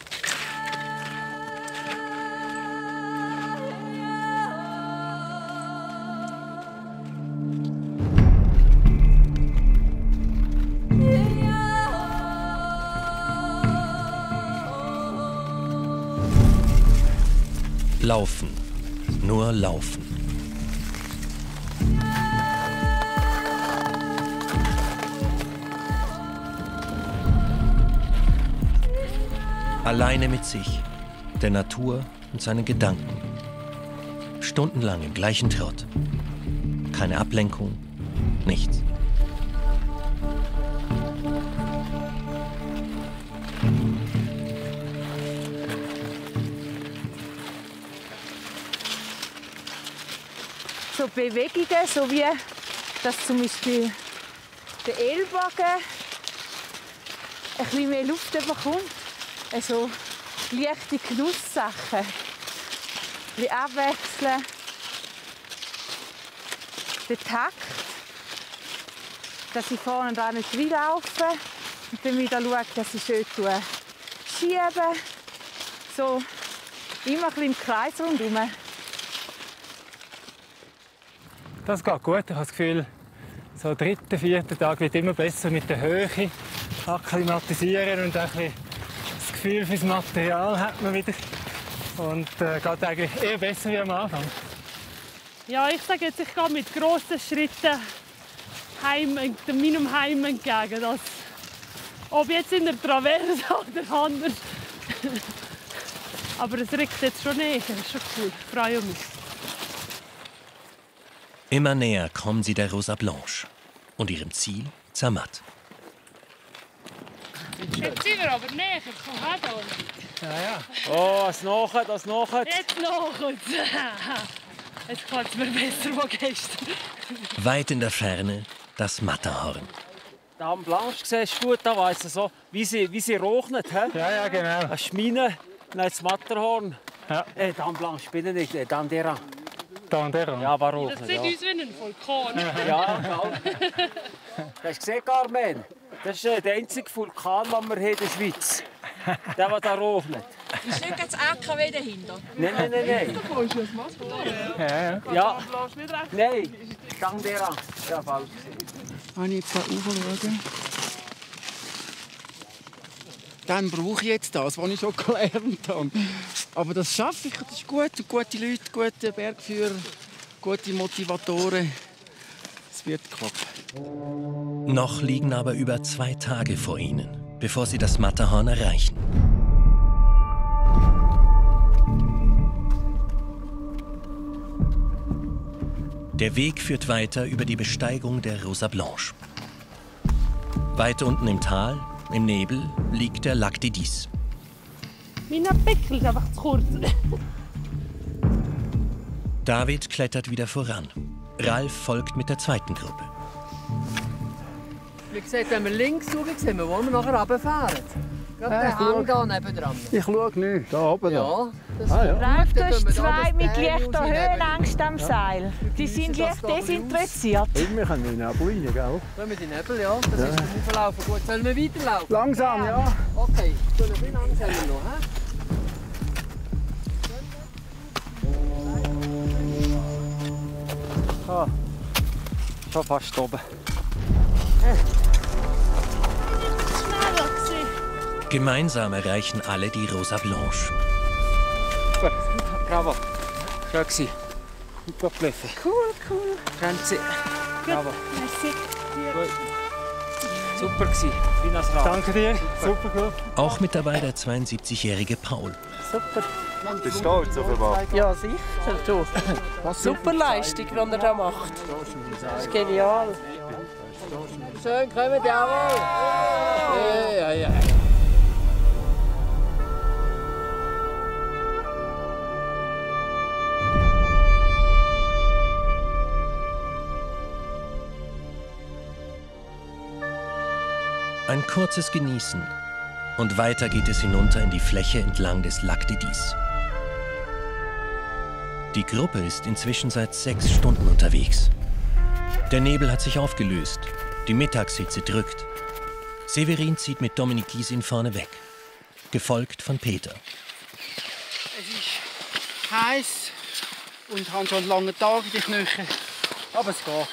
Laufen. Nur laufen. Alleine mit sich, der Natur und seinen Gedanken. Stundenlang im gleichen Trott. Keine Ablenkung, nichts. So Bewegungen, so wie dass zum Beispiel der Ellbogen ein bisschen mehr Luft bekommt. Also leichte Genusssachen. Ein bisschen abwechseln. Der Takt, dass ich vorne dran nicht reinlaufe und dann wieder schaue, dass ich schön schiebe. So immer ein bisschen im Kreis rundherum. Das geht gut. Ich habe das Gefühl, so dritten, vierten Tag wird immer besser mit der Höhe akklimatisieren und ein bisschen das Gefühl fürs Material hat man wieder. Und äh, geht eigentlich eher besser wie am Anfang. Ja, ich sage jetzt, ich gehe mit grossen Schritten heim, meinem Heim entgegen. Das, ob jetzt in der Traverse oder anders. Aber es rückt jetzt schon näher, das ist schon cool. Ich freue mich. Immer näher kommen sie der Rosa Blanche und ihrem Ziel Zermatt. Jetzt sind wir aber näher, komm her da. Ja, ja. Oh, das Nachher, das Nachher. Jetzt nachher. Jetzt geht es mir besser als gestern. Weit in der Ferne das Matterhorn. Da am Blanche siehst du gut, da weiss so, wie sie, wie sie rochnet. He? Ja, ja, genau. Das Schmine, dann das Matterhorn. Ja. Äh, Dame Blanche, bin ich nicht, äh, Dame Dera. Dame Dera? Ja, warum? Das sieht ja. uns wie ein Vulkan. Ja, genau. Hast du gesehen, Carmen? Das ist äh, der einzige Vulkan, den wir hier in der Schweiz haben. Der, der da rochnet. Ist nicht das A K W dahinter? Nein, nein, nein, nein. Ja, ja. Ja. Nein, Dame Dera. Ja, falsch. Wenn ich jetzt da raufschaue, dann brauche ich jetzt das, was ich schon gelernt habe. Aber das schaffe ich, das ist gut. Gute Leute, gute Bergführer, gute Motivatoren. Es wird klappen. Noch liegen aber über zwei Tage vor ihnen, bevor sie das Matterhorn erreichen. Der Weg führt weiter über die Besteigung der Rosa Blanche. Weiter unten im Tal, im Nebel, liegt der Lac des Dix. Mein Beckel ist einfach zu kurz. David klettert wieder voran. Ralf folgt mit der zweiten Gruppe. Wie gesagt, wenn wir links schauen, sehen wir, wo wir nachher runterfahren. Gerade der Hang da nebendran. Ich schaue nicht. Da oben. Ja. Das ah, ja. Ralf, du hast zwei mit leichter Höhenangst am Seil. Die sind leicht desinteressiert. Wir können in den Nebel rein, gell? Können wir in den Nebel, ja. Das ja. ist beim Auflaufen gut. Sollen wir weiterlaufen? Langsam, ja. Okay, ich tue ein bisschen langsamer noch. He? Ah, schon fast oben. Gemeinsam erreichen alle die Rosa Blanche. Super, bravo. Schön gewesen. Gut gelaufen. Cool, cool. Grenze. Bravo. Merci. Gut. Super gewesen. Wie das Rad. Danke dir. Super, gut. Auch mit dabei der zweiundsiebzigjährige Paul. Super. Bist du stolz auf den Mann? Ja, sicher. Du. Super Leistung, die er da macht. Das ist genial. Schön, kommen, jawohl. Ja, ja, ja. Ein kurzes Genießen. Und weiter geht es hinunter in die Fläche entlang des Lac des Dix. Die Gruppe ist inzwischen seit sechs Stunden unterwegs. Der Nebel hat sich aufgelöst. Die Mittagshitze drückt. Severin zieht mit Dominik Gysin vorne weg, gefolgt von Peter. Es ist heiß und habe schon einen langen Tag in die Knochen, aber es geht.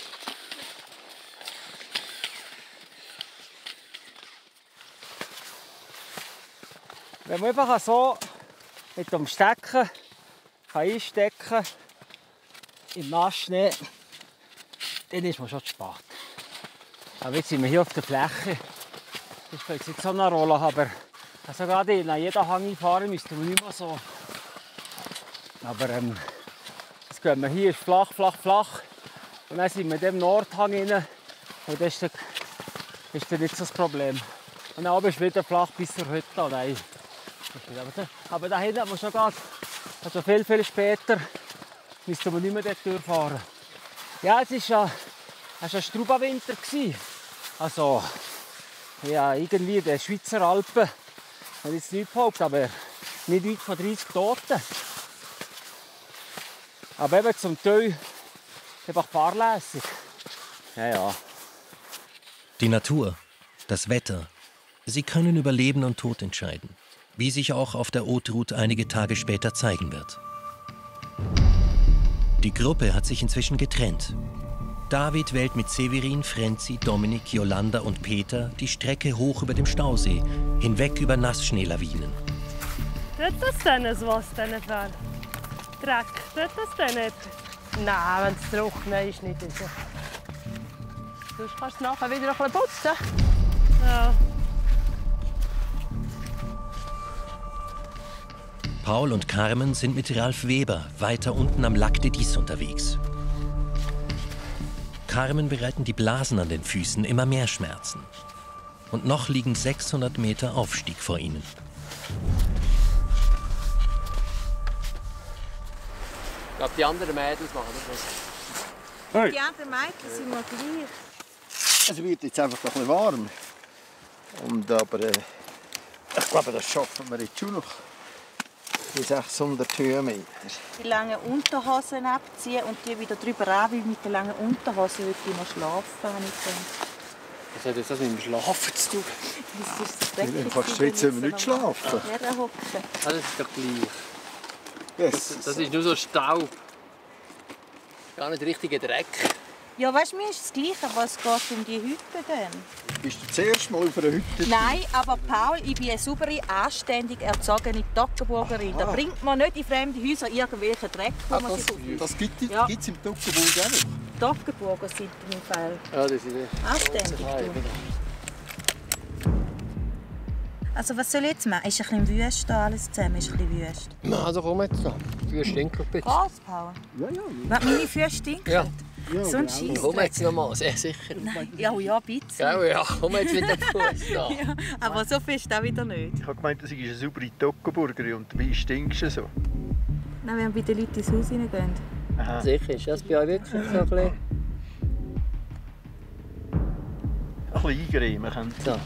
Wenn man einfach so mit dem Stecken einstecken kann, im Nassschnee, dann ist man schon zu spät. Aber jetzt sind wir hier auf der Fläche. Das spielt nicht so eine Rolle, aber also gerade in jeden Hang einfahren müssten wir nicht mehr so. Aber ähm, jetzt gehen wir hier, ist flach, flach, flach. Und dann sind wir in dem Nordhang rein. Und das ist, der, ist dann nicht so das Problem. Und dann oben ist wieder flach bis zur Hütte. Nein. Aber da, aber da hinten, wo schon geht, also viel, viel später, müssten wir nicht mehr dort durchfahren. Ja, es war ja, ein Straubenwinter. Also, ja, irgendwie in den Schweizer Alpen, ich habe jetzt nicht behauptet, aber nicht weit von dreißig Toten. Aber eben zum Teil einfach fahrlässig. Ja, ja. Die Natur, das Wetter, sie können über Leben und Tod entscheiden. Wie sich auch auf der Haute Route einige Tage später zeigen wird. Die Gruppe hat sich inzwischen getrennt. David wählt mit Severin, Frenzi, Dominik, Jolanda und Peter die Strecke hoch über dem Stausee, hinweg über Nassschneelawinen. Tut das denn was, diesen Fall? Dreck, tut das denn nicht? Nein, wenn es trocken ist, nicht. Also. Du kannst es nachher wieder ein bisschen putzen. Ja. Paul und Carmen sind mit Ralf Weber weiter unten am Lac des Dix unterwegs. Carmen bereiten die Blasen an den Füßen immer mehr Schmerzen. Und noch liegen sechshundert Meter Aufstieg vor ihnen. Ich glaube, die anderen Mädels machen das. Hey. Die anderen Mädchen sind noch gleich. Es wird jetzt einfach ein bisschen warm. Und, aber äh, ich glaube, das schaffen wir jetzt schon noch. Die sechshundert Höhenmeter. Die langen Unterhosen abziehen und die wieder drüber an, weil mit den langen Unterhosen würde ich noch schlafen, habe ich gedacht. Was hat das mit dem Schlafen zu tun? Das ist das Wenn fast jetzt sollen wir nicht schlafen. Ah, das ist doch gleich. Yes. Das, das ist nur so Staub. Gar nicht richtiger Dreck. Ja, weißt du, mir ist das Gleiche, aber es geht um die Hütte dann. Bist du zuerst mal auf einer Hütte? Nein, aber Paul, ich bin eine saubere, anständig erzogene Toggenburgerin. Da bringt man nicht in fremde Häuser irgendwelchen Dreck, wo ah, man das, sich das gibt es ja. im Toggenburg auch noch? Toggenburger sind im Fall ja, das ist anständig. Also was soll ich jetzt machen? Ist ein bisschen wüst da alles zusammen, ist ein bisschen wüst. Na, also komm jetzt da. Die Füße stinken ein bisschen. Gaspower? Ja, ja. Was, meine Füße stinken? Ja. Ja, so ein Scheissdreck. Komm jetzt noch mal, sehr sicher. Nein, ja, ja, bitte. Gell, ja, komm jetzt wieder zu Fuß da. Ja, aber so fest auch wieder nicht. Ich habe gemeint, das ist eine saubere Toggenburger und dabei stinkst du so. Nein, wenn wir bei den Leuten ins Haus reingehen. Aha. Sicher, ist das bei euch wirklich so ein bisschen... Ein bisschen eingremen können. So.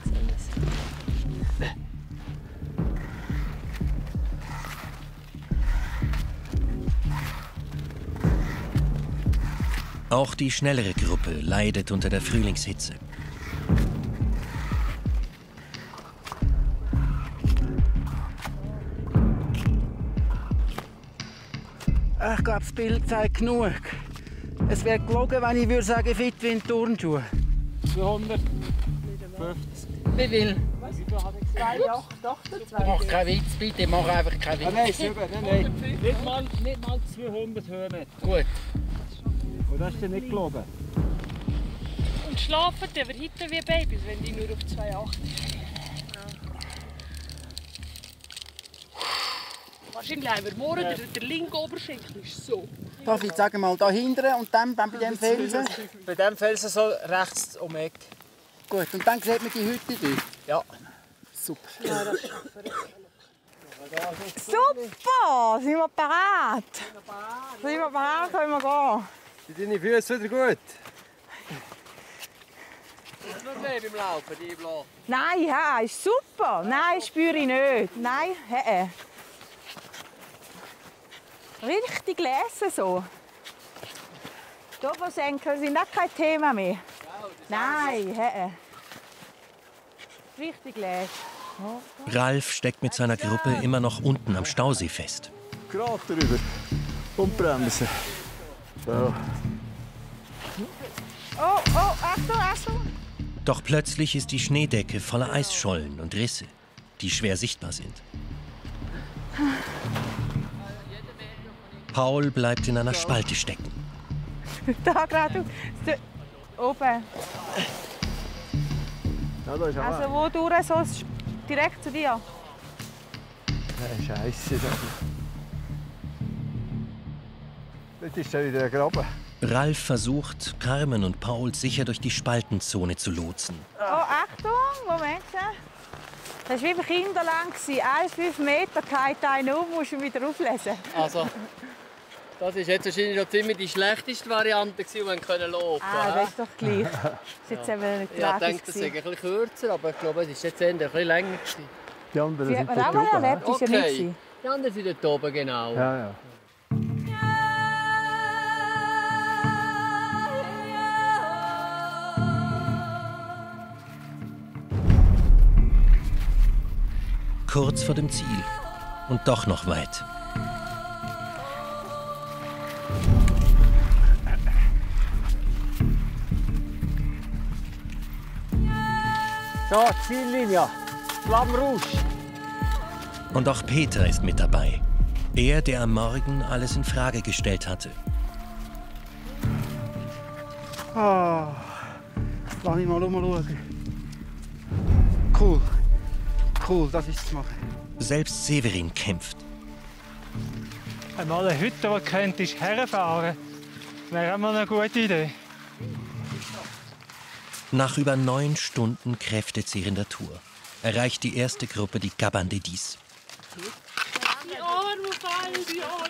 Auch die schnellere Gruppe leidet unter der Frühlingshitze. Ich glaube, das Bild zeigt genug. Es wäre gelogen, wenn ich würde sagen, fit wie ein Turnschuh. zweihundertfünfzig. Wie viel? Ich Mach keinen Witz, bitte, mach einfach keinen Witz. Ah, nein, super, nein, nein. Nicht mal, nicht mal zweihundert Höhenmeter. Gut. Und das ist dir nicht gelogen. Und schlafen die aber heute wie Babys, wenn die nur auf zwei Komma acht. Wahrscheinlich haben wir morgen der, der linke Oberschenkel ist so. Darf ich sagen mal da hinten und dann bei dem Felsen? Bei diesem Felsen so rechts um die Ecke. Gut, und dann sieht man die Hütte dort? Ja. Super. Ja, das super! Sind wir bereit? Sind wir bereit, können wir gehen. Sind deine Füße wieder gut? Ist noch mehr beim Laufen, die Blau? Nein, ja, ist super. Nein, spüre ich nicht. Nein, hä? Richtig lesen so. Die Oberschenkel sind auch kein Thema mehr. Nein, hä? Richtig lesen. Ralf steckt mit seiner Gruppe immer noch unten am Stausee fest. Gerade drüber. Und bremsen. So. Oh, oh, Achtung, Achtung! Doch plötzlich ist die Schneedecke voller Eisschollen und Risse, die schwer sichtbar sind. Paul bleibt in einer Spalte stecken. Da gerade oben. Ja, da ist auch Also wo durch, so direkt zu dir? Nein, Scheiße. Dort ist ja wieder ein Graben. Ralf versucht, Carmen und Paul sicher durch die Spaltenzone zu lotsen. Oh, Achtung, Moment. Das war wie beim Kinderlang. Ein, fünf Meter geht einer um, musst du wieder auflesen. Also, das war jetzt wahrscheinlich noch ziemlich die schlechteste Variante, die wir können laufen konnten. Ah, das ist doch gleich. Das ist jetzt eben nicht ja, ich tragisch. denke, das ist ein bisschen kürzer, aber ich glaube, es war jetzt eher ein bisschen länger. Die anderen Die sind hat man auch dort mal oben. erlebt, ist ja nicht Okay, gewesen. die anderen sind dort oben, genau. Ja, ja. Kurz vor dem Ziel und doch noch weit. So, Ziellinie. Flamme Rouge. Und auch Peter ist mit dabei. Er, der am Morgen alles in Frage gestellt hatte. Ah, lass mich mal umschauen. Cool. Cool, das ist zu machen. Selbst Severin kämpft. Einmal eine Hütte, die du könntest herfahren, wäre auch mal eine gute Idee. Nach über neun Stunden kräftezehrender Tour erreicht die erste Gruppe die Caban de Dis. Die Arme fallen, die Arme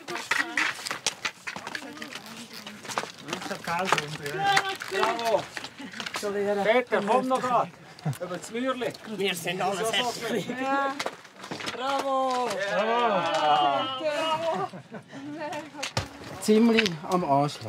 Bravo! Peter, komm noch grad. Über das Mührli. Wir sind alles herzlich. Ja. Bravo! Bravo! Ziemlich am Anschlag.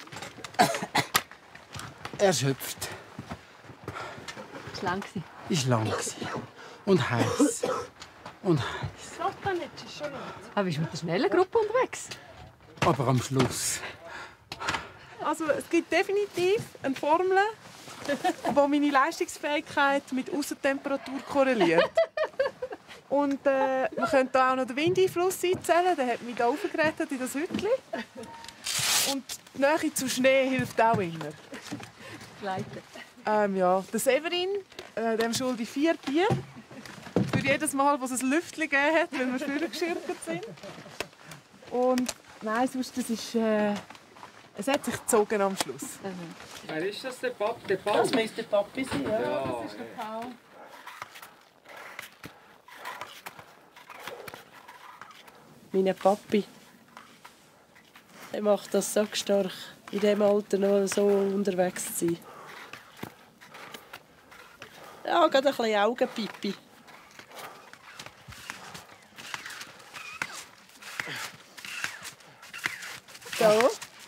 Erschöpft. Das war lang. Ist lang gewesen. Und heiß. Und heiß. Aber bist du mit einer schnellen Gruppe unterwegs? Aber am Schluss. Also es gibt definitiv eine Formel, die meine Leistungsfähigkeit mit Aussentemperatur korreliert. Und äh, man könnte auch noch den Windeinfluss einzählen, der hat mich hier aufgerettet in das Hütchen. Und die Nähe zu Schnee hilft auch immer. Leiten. Ähm, ja. Der Severin, äh, dem schulde ich vier Bier. Und jedes Mal, wo es ein Lüftchen gegeben hat, weil wir früher geschirrt sind. Und nein, sonst, das ist... Äh, es hat sich gezogen am Schluss. Mhm. Wer ist das, der Papi? Der Paul? Das müsste der Papi sein, ja. Ja, das ist der Paul. Mein Papi. Er macht das so stark, in diesem Alter noch so unterwegs zu sein. Ja, gerade ein bisschen Augenpipi. So.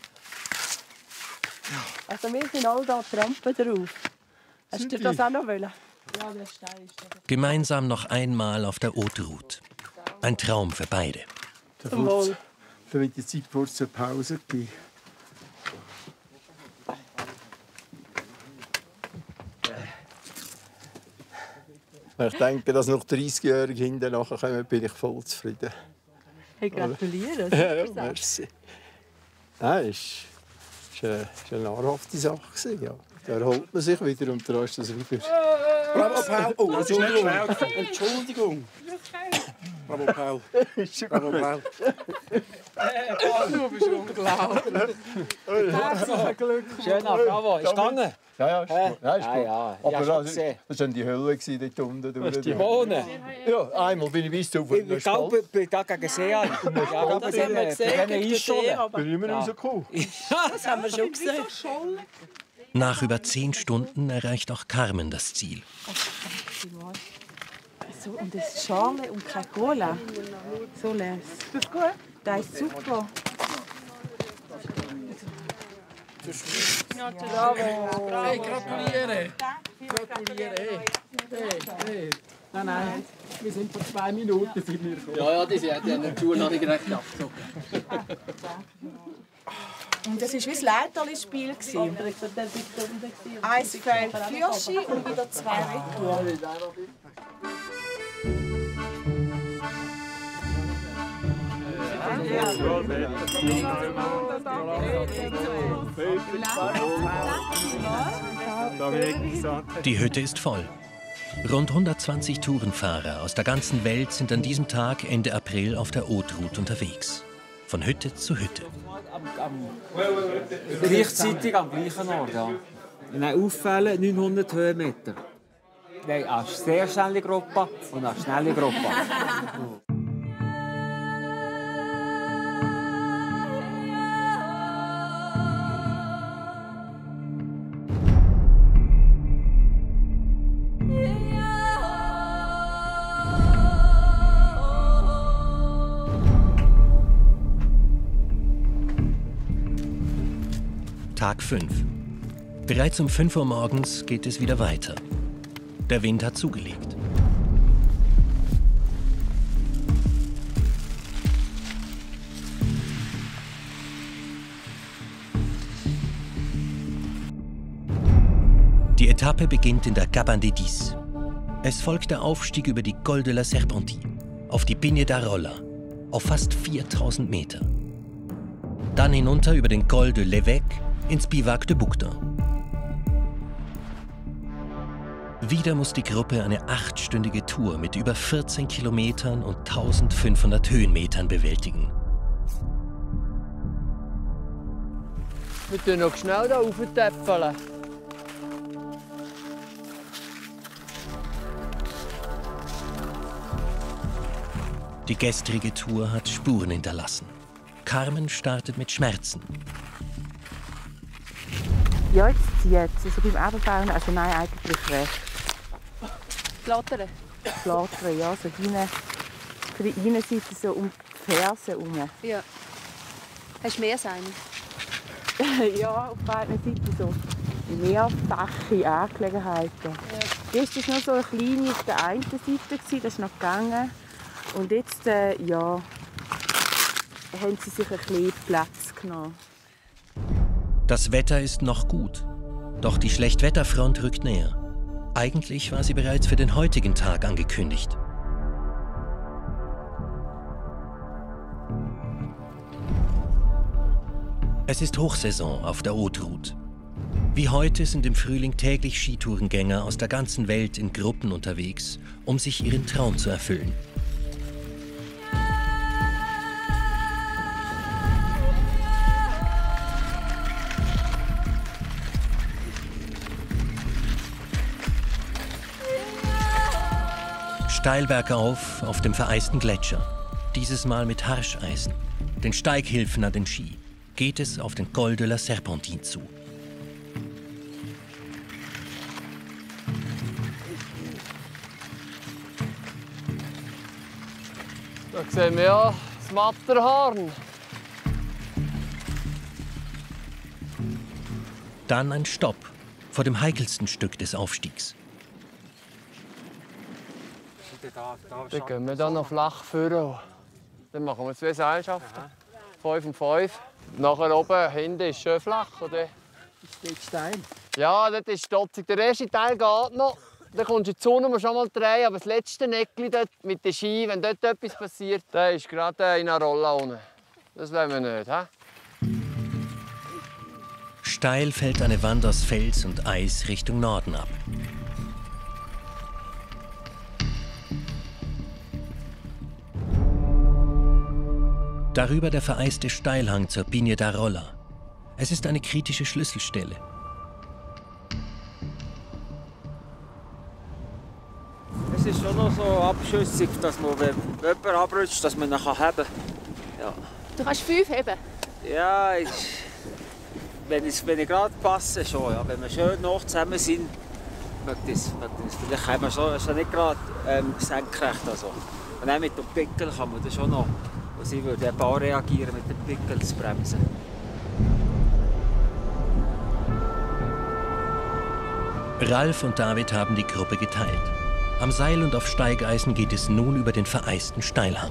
Also wir sind alle da Trampen drauf. Hast du dir das auch noch wollen? Ja, der Stein ist da. Gemeinsam noch einmal auf der Haute-Route. Ein Traum für beide. Zum Wohl. Damit die Zeit vor zur Pause gibt. Wenn ich denke, dass noch dreißig-Jährige hinten nachher kommen, bin ich voll zufrieden. Hey, gratuliere. Ja, ja, merci. Nein, es war eine, eine nahrhafte Sache. Ja. Da erholt man sich wieder und da ist das wieder. Bravo, Paul! Oh, Entschuldigung! Entschuldigung! Bravo, Paul! Bravo, Paul! Du bist unglaublich! Herzlichen Glückwunsch! Schöner, bravo! Ist gegangen? Ja, ja, ist gut. Ja, ist ja, gut. ja. Aber Ja, das, schon das gesehen. war die Hölle dort unten. Das ist die Bohnen. Ja, einmal bin ich bis auf Ich bin glaube, bin da gegen See an. Ja, da Das bin haben wir ich gesehen, gegen den See, aber- Bin ich immer Ja. rausgekommen. Das haben wir schon gesehen. Nach über zehn Stunden erreicht auch Carmen das Ziel. So, und das ist Schale und keine Cola. So leer. Das ist gut. Das ist super. Bravo! Hey, gratuliere! Gratuliere! Hey. Hey, hey. Nein, nein, wir sind vor zwei Minuten sind wir gekommen. Ja, ja, die, die haben die Schuhe noch nicht direkt abgezogen. Und das war wie das Leiterli-Spiel. Eins fällt Fürschi und wieder zwei Retour. Die Hütte ist voll. Rund hundertzwanzig Tourenfahrer aus der ganzen Welt sind an diesem Tag Ende April auf der Haute-Route unterwegs. Von Hütte zu Hütte. Gleichzeitig am gleichen Ort, ja. Nein, auffällen neunhundert Höhenmeter. Nein, eine sehr schnelle Gruppe und eine schnelle Gruppe. Tag fünf. Bereits um fünf Uhr morgens geht es wieder weiter. Der Wind hat zugelegt. Die Etappe beginnt in der Cabane des Dix. Es folgt der Aufstieg über die Col de la Serpentie, auf die Pigne d'Arolla, auf fast viertausend Meter. Dann hinunter über den Col de l'Évêque ins Biwak de Bouctin. Wieder muss die Gruppe eine achtstündige Tour mit über vierzehn Kilometern und eintausendfünfhundert Höhenmetern bewältigen. Wir tun noch schnell da rauftäpfeln. Die gestrige Tour hat Spuren hinterlassen. Carmen startet mit Schmerzen. Ja, jetzt zieht es. Also beim Abendfahren, also nein, eigentlich recht. Flattern. Flattern, ja, so hinten, für die Innenseite so um die Fersen herum. Ja. Hast du mehr Seine? Ja, auf beiden Seiten so mehrfache Angelegenheiten. Ja. Jetzt war es noch so eine kleine auf der einen Seite, das ist noch gegangen. Und jetzt, äh, ja, haben sie sich ein bisschen Platz genommen. Das Wetter ist noch gut, doch die Schlechtwetterfront rückt näher. Eigentlich war sie bereits für den heutigen Tag angekündigt. Es ist Hochsaison auf der Haute-Route. Wie heute sind im Frühling täglich Skitourengänger aus der ganzen Welt in Gruppen unterwegs, um sich ihren Traum zu erfüllen. Steil bergauf auf dem vereisten Gletscher, dieses Mal mit Harscheisen, den Steighilfen an den Ski, geht es auf den Col de la Serpentine zu. Da sehen wir ja das Matterhorn. Dann ein Stopp vor dem heikelsten Stück des Aufstiegs. Dann gehen wir dann noch flach führen. Dann machen wir zwei Seilschaften. Fünf und fünf. Nachher oben hinten ist es schön flach. Oder? Ist dort Stein? Ja, das ist stotzig. Der erste Teil geht noch. Dann kommst du in die Sonne, musst schon mal drehen. Aber das letzte Neckli dort mit den Ski, wenn dort etwas passiert, der ist gerade in einer Rolle unten. Das wollen wir nicht. He? Steil fällt eine Wand aus Fels und Eis Richtung Norden ab. Darüber der vereiste Steilhang zur Pigne da Rolla. Es ist eine kritische Schlüsselstelle. Es ist schon noch so abschüssig, dass man, wenn jemand abrutscht, dass man ihn heben kann. Ja. Du kannst fünf heben? Ja, ich, wenn, ich, wenn ich gerade passe, schon. Ja. Wenn wir schön noch zusammen sind, mag das, mag das. Vielleicht kann man schon, ist ja nicht gerade ähm, senkrecht. Also. Und auch mit dem Pickel kann man das schon noch. Sie würde eben auch reagieren, mit den Pickeln zu bremsen. Ralf und David haben die Gruppe geteilt. Am Seil und auf Steigeisen geht es nun über den vereisten Steilhang.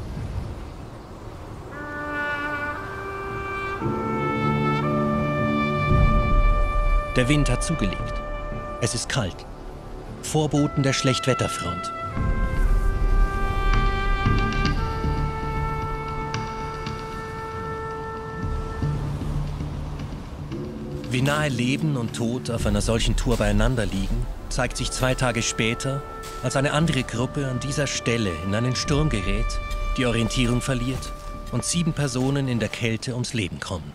Der Wind hat zugelegt. Es ist kalt. Vorboten der Schlechtwetterfront. Wie nahe Leben und Tod auf einer solchen Tour beieinander liegen, zeigt sich zwei Tage später, als eine andere Gruppe an dieser Stelle in einen Sturm gerät, die Orientierung verliert und sieben Personen in der Kälte ums Leben kommen.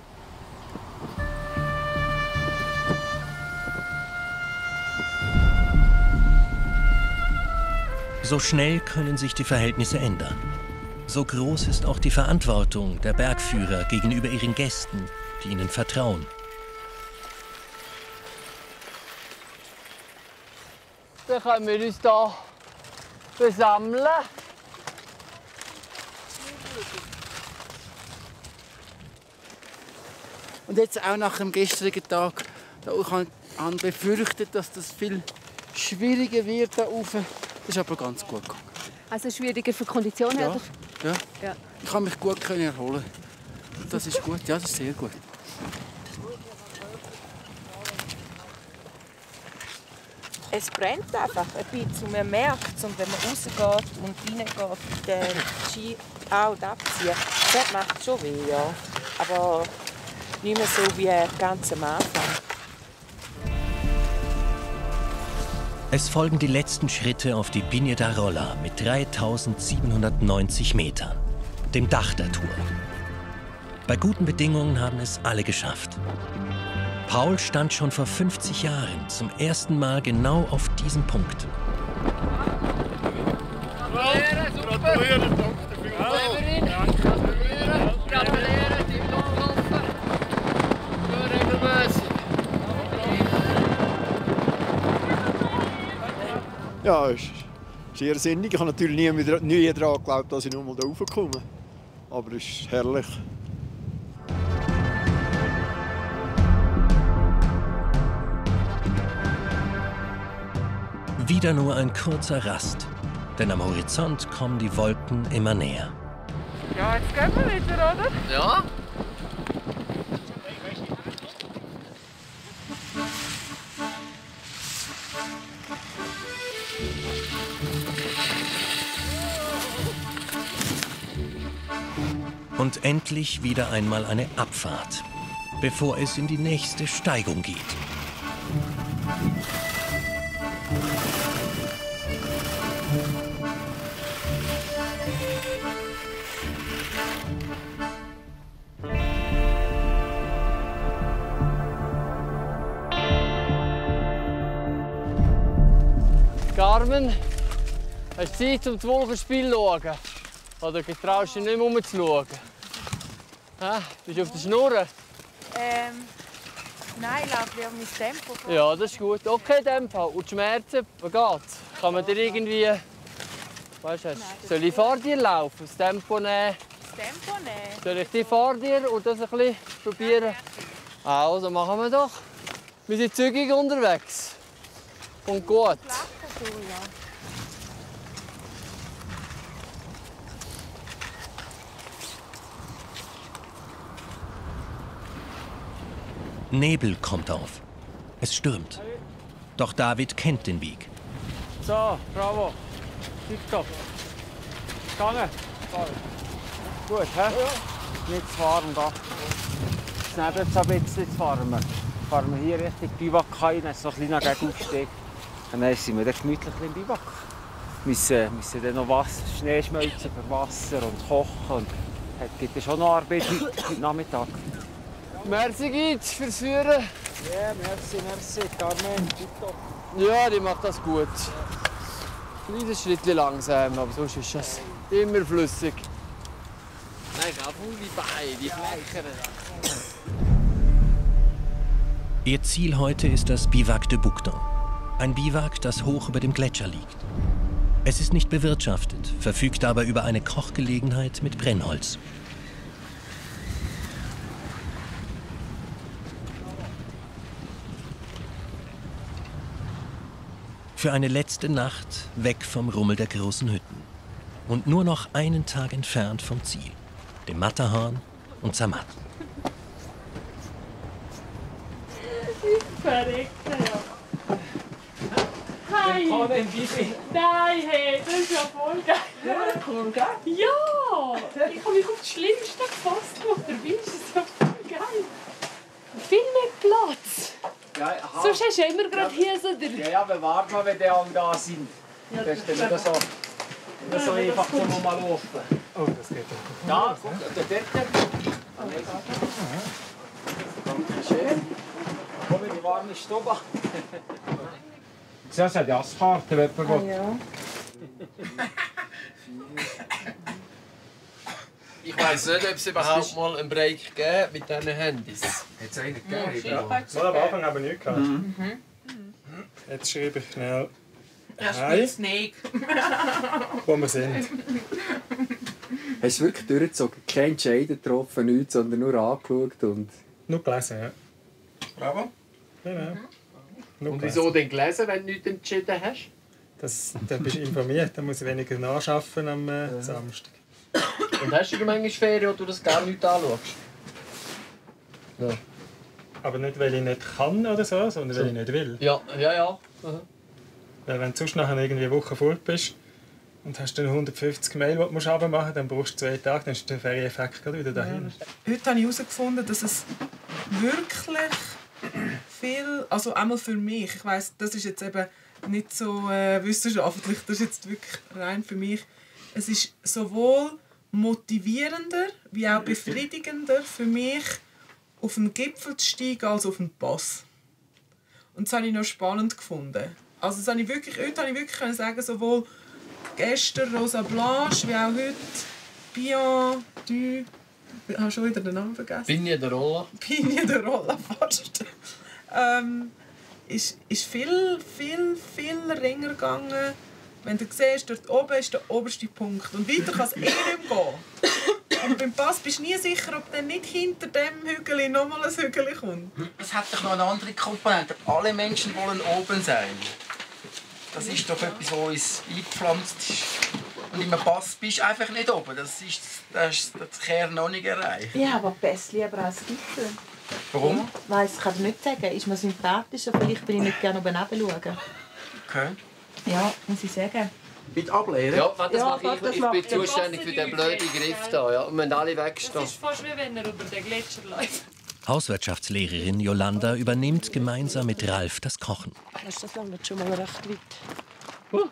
So schnell können sich die Verhältnisse ändern. So groß ist auch die Verantwortung der Bergführer gegenüber ihren Gästen, die ihnen vertrauen. Dann können wir uns hier versammeln. Und jetzt auch nach dem gestrigen Tag, da habe ich befürchtet, dass das viel schwieriger wird da oben. Das ist aber ganz gut gegangen. Also schwieriger für die Kondition? Ja, oder? ja. Ja. Ich kann mich gut erholen. Das ist gut, ja, das ist sehr gut. Es brennt einfach ein bisschen und man merkt es. Und wenn man rausgeht und reingeht, den Ski auch abziehen, das macht schon weh, ja. Aber nicht mehr so wie ganz am Anfang. Es folgen die letzten Schritte auf die Pigne da Rolla mit dreitausendsiebenhundertneunzig Metern, dem Dach der Tour. Bei guten Bedingungen haben es alle geschafft. Paul stand schon vor fünfzig Jahren zum ersten Mal genau auf diesem Punkt. Gratulieren, super! Gratulieren, danke dafür. Gratulieren, die Laufen. Schön regelmäßig. Ja, es ist sehr sinnig. Ich habe natürlich nie, mehr, nie daran geglaubt, dass ich noch mal da raufkomme. Aber es ist herrlich. Wieder nur ein kurzer Rast, denn am Horizont kommen die Wolken immer näher. Ja, jetzt gehen wir wieder, oder? Ja. Und endlich wieder einmal eine Abfahrt, bevor es in die nächste Steigung geht. Carmen, hast du Zeit, um das Wolkenspiel zu schauen? Oder traust du dich nicht mehr umzuschauen? Hä? Bist du auf der Schnur? Ähm, nein, ich laufe auf mein Tempo. Ja, das ist gut. Okay, Tempo. Und die Schmerzen, wie geht's? Kann man dir irgendwie... Weißt du, soll ich vor dir laufen, das Tempo nehmen? Das Tempo nehmen? Soll ich dich vor dir und das ein bisschen probieren? Also, machen wir doch. Wir sind zügig unterwegs. Und gut. Nebel kommt auf. Es stürmt. Doch David kennt den Weg. So, bravo. Tipptopp. Gegangen. Gut, hä? Ja. Nicht zu warm gehen. Jetzt neben ein bisschen zu warm. Fahren wir hier Richtung Biwak rein, dann ist so ein kleiner Gegenaufstieg. Und dann sind wir dann gemütlich im Biwak. Wir müssen, müssen dann noch Wasser, Schnee schmelzen für Wasser und kochen. Und es gibt ja schon noch Arbeit heute, heute Nachmittag. Merci, Git, fürs Führen. Ja, merci, merci, Carmen. Ja, die macht das gut. Ein kleines Schrittchen langsam, aber sonst ist es immer flüssig. Nein, ich habe die Beine, die Flächen. Ihr Ziel heute ist das Biwak de Boucton. Ein Biwak, das hoch über dem Gletscher liegt. Es ist nicht bewirtschaftet, verfügt aber über eine Kochgelegenheit mit Brennholz. Für eine letzte Nacht weg vom Rummel der großen Hütten. Und nur noch einen Tag entfernt vom Ziel, dem Matterhorn und Zermatt. Verreckt, ja. Hi! Nein, hey, das ist ja voll geil. Ja, cool, gell? Ja! Ich habe mich auf das Schlimmste gefasst gemacht. Dabei ist es ja voll geil. Viel mehr Platz. Ja, aha. Sonst hast du ja immer gerade hier so der... Ja, ja, aber warte mal, wenn die alle da sind. Ja, das ist dann nicht so, nicht so einfach zum mal laufen. Oh, das geht doch. Ja, guck, der dort. Dankeschön. Komm in die warme Stube. Das hat die Asskarte, wenn jemand will. Ja. Ich weiss nicht, ob es überhaupt mal einen Break gegeben mit diesen Handys. Hat es einen gegeben? Ja. Mal am Anfang haben wir nichts gehabt. Mhm. Jetzt schreibe ich schnell. Ja, Hi, Snake. wo wir sind. Hast du wirklich durchgezogen? Kein Entscheid getroffen, nichts, sondern nur angeschaut und... Nur gelesen, ja. Bravo. Genau. Nur Und gelesen. wieso denn gelesen, wenn du nichts entschieden hast? Das, dann bist du informiert, dann muss ich weniger nacharbeiten am äh, ja. Samstag. Und hast du manchmal Ferien, wo du das gar nicht anschaust? Ja. Aber nicht, weil ich nicht kann oder so, sondern weil ich nicht will. Ja, ja, ja. Mhm. Weil wenn du sonst nachher irgendwie eine Woche fort bist und hast dann hundertfünfzig Mail, die du musst abmachen musst, dann brauchst du zwei Tage, dann ist der Ferieneffekt gerade wieder dahin. Heute habe ich herausgefunden, dass es wirklich viel, also einmal für mich, ich weiss, das ist jetzt eben nicht so äh, wissenschaftlich, das ist jetzt wirklich rein für mich, es ist sowohl motivierender wie auch befriedigender für mich, auf den Gipfel zu steigen als auf den Pass. Und das habe ich noch spannend gefunden. Also das habe ich wirklich, heute habe ich wirklich können sagen, sowohl gestern Rosa Blanche wie auch heute Pion, Du, ich habe schon wieder den Namen vergessen. Pigne de Rolla. Pigne de Rolla, fast. ähm, ist, ist viel, viel, viel ringer gegangen. Wenn du siehst, dort oben ist der oberste Punkt. Und weiter kann es eh nicht gehen. Und beim Pass bist du nie sicher, ob dann nicht hinter dem Hügel nochmal ein Hügel kommt. Es hat doch noch eine andere Komponente. Alle Menschen wollen oben sein. Das ist doch etwas, was uns eingepflanzt ist. Und im Pass bist du einfach nicht oben. Das ist das, ist das Kern noch nicht erreicht. Ja, aber Pass lieber als Gipfel. Warum? Ja, weiss, kann ich nicht sagen. Ist mir sympathischer. Vielleicht will ich nicht gerne oben schauen. Okay. Ja, muss ich sagen. Mit Ablehren? Ja, das ja, mache ich. das Ich macht bin der zuständig für den blöden Griff da. Ja. Und wir müssen alle wegstehen. Das ist fast wie wenn er über den Gletscher läuft. Hauswirtschaftslehrerin Jolanda übernimmt gemeinsam mit Ralf das Kochen. Das langt schon mal recht weit. Uh.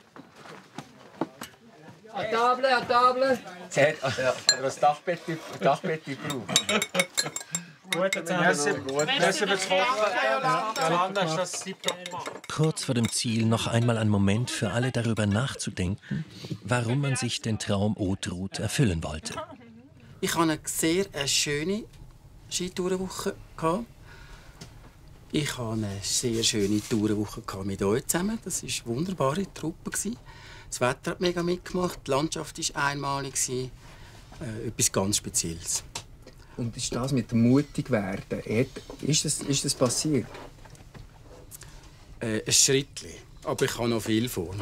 A Table, a Table. Sie hat ja, das Dachbett, Dachbett gebraucht. Gut, merci. Merci fürs Kochen. Jolanda, hast das tiptop gemacht. Kurz vor dem Ziel noch einmal ein Moment für alle darüber nachzudenken, warum man sich den Traum Ortrud erfüllen wollte. Ich hatte eine sehr eine schöne Skitourenwoche. Ich hatte eine sehr schöne Tourenwoche mit euch zusammen. Das war eine wunderbare Truppe. Das Wetter hat mega mitgemacht, die Landschaft war einmalig. Äh, etwas ganz Spezielles. Und ist das mit dem mutig werden, ist das, ist das passiert? Äh, ein Schrittchen, aber ich habe noch viel vor.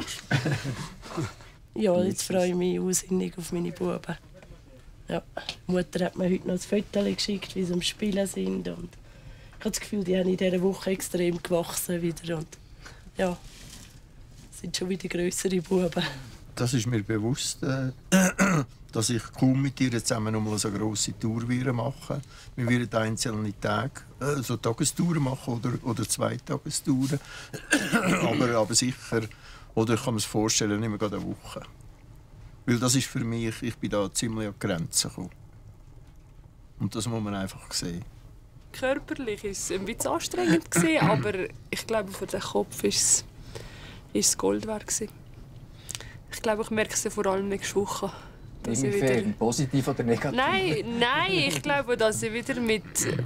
Ja, jetzt freue ich mich wahnsinnig auf meine Buben. Ja, die Mutter hat mir heute noch ein Foto geschickt, wie sie am Spielen sind. Und ich habe das Gefühl, die haben in dieser Woche extrem gewachsen wieder. Und ja, sind schon wieder grössere Buben. Das ist mir bewusst, äh, dass ich kaum mit ihr zusammen noch so eine grosse Tour machen. Wir werden einzelne Tage, äh, so Tagestouren machen oder, oder Zweitagestouren. aber, aber sicher, oder ich kann mir vorstellen, nicht mehr gerade eine Woche. Weil das ist für mich, ich bin da ziemlich an die Grenzen gekommen. Und das muss man einfach sehen. Körperlich war es ein bisschen anstrengend, aber ich glaube, für den Kopf war es, es Gold wert. Ich glaube, ich merke es vor allem nächste Woche. Dass ich wieder... Positiv oder negativ? Nein, nein, ich glaube, dass ich wieder mit,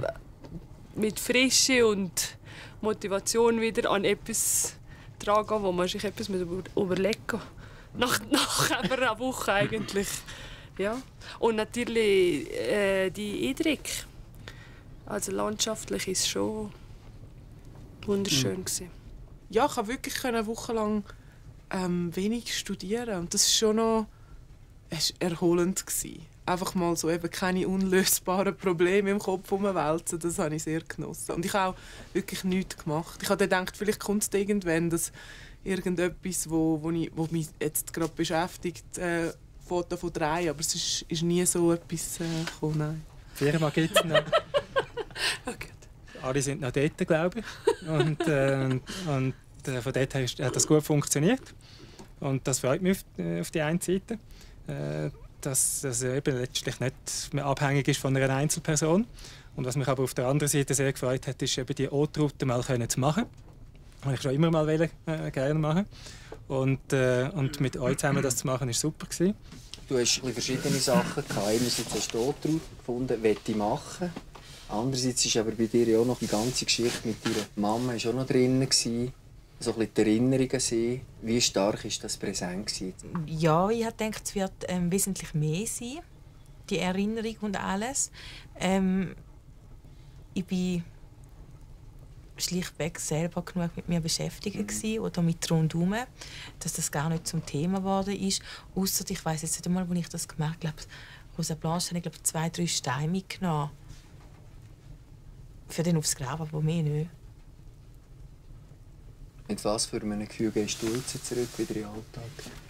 mit Frische und Motivation wieder an etwas dran gehe, wo man sich etwas überlegen muss. Nach, nach einer Woche eigentlich. Ja. Und natürlich äh, die Eindrücke. Also landschaftlich war es schon wunderschön. Mhm. Ja, ich konnte wirklich eine Woche lang ähm, wenig studieren. Und das war schon noch erholend. Einfach mal so eben keine unlösbaren Probleme im Kopf herumwälzen. Das habe ich sehr genossen. Und ich habe auch wirklich nichts gemacht. Ich habe gedacht, vielleicht kommt es irgendwann, dass irgendetwas, wo, wo, ich, wo mich jetzt gerade beschäftigt, äh, Foto von drei, aber es ist, ist nie so etwas äh, gekommen. Nein. Die Firma gibt es noch. Okay. Alle sind noch dort, glaube ich. Und, äh, und äh, von dort her hat das gut funktioniert. Und das freut mich auf, äh, auf die eine Seite, äh, dass das eben letztlich nicht mehr abhängig ist von einer Einzelperson. Und was mich aber auf der anderen Seite sehr gefreut hat, ist eben die Ortroute mal zu machen. Das ich schon immer mal wollte, äh, gerne machen. Und, äh, und mit euch zusammen das zu machen, war super. Du hast verschiedene Sachen gehabt. Einerseits hast du Ortroute gefunden, möchte ich machen. Andererseits war aber bei dir auch noch die ganze Geschichte mit deiner Mama auch noch drin. So ein bisschen die Erinnerungen sein. Wie stark war das präsent? Ja, ich denke, es wird ähm, wesentlich mehr sein. Die Erinnerung und alles. Ähm, ich bin schlichtweg selber genug mit mir beschäftigt gewesen, oder mit rundherum, dass das gar nicht zum Thema geworden ist. Ausser, ich weiss jetzt nicht einmal, wo ich das gemacht habe. Rosa Blanche habe ich glaube zwei, drei Steine mitgenommen. Für den aufs Grab, aber mehr nicht. Mit was für einem Gefühl gehst du jetzt zurück wieder in den Alltag?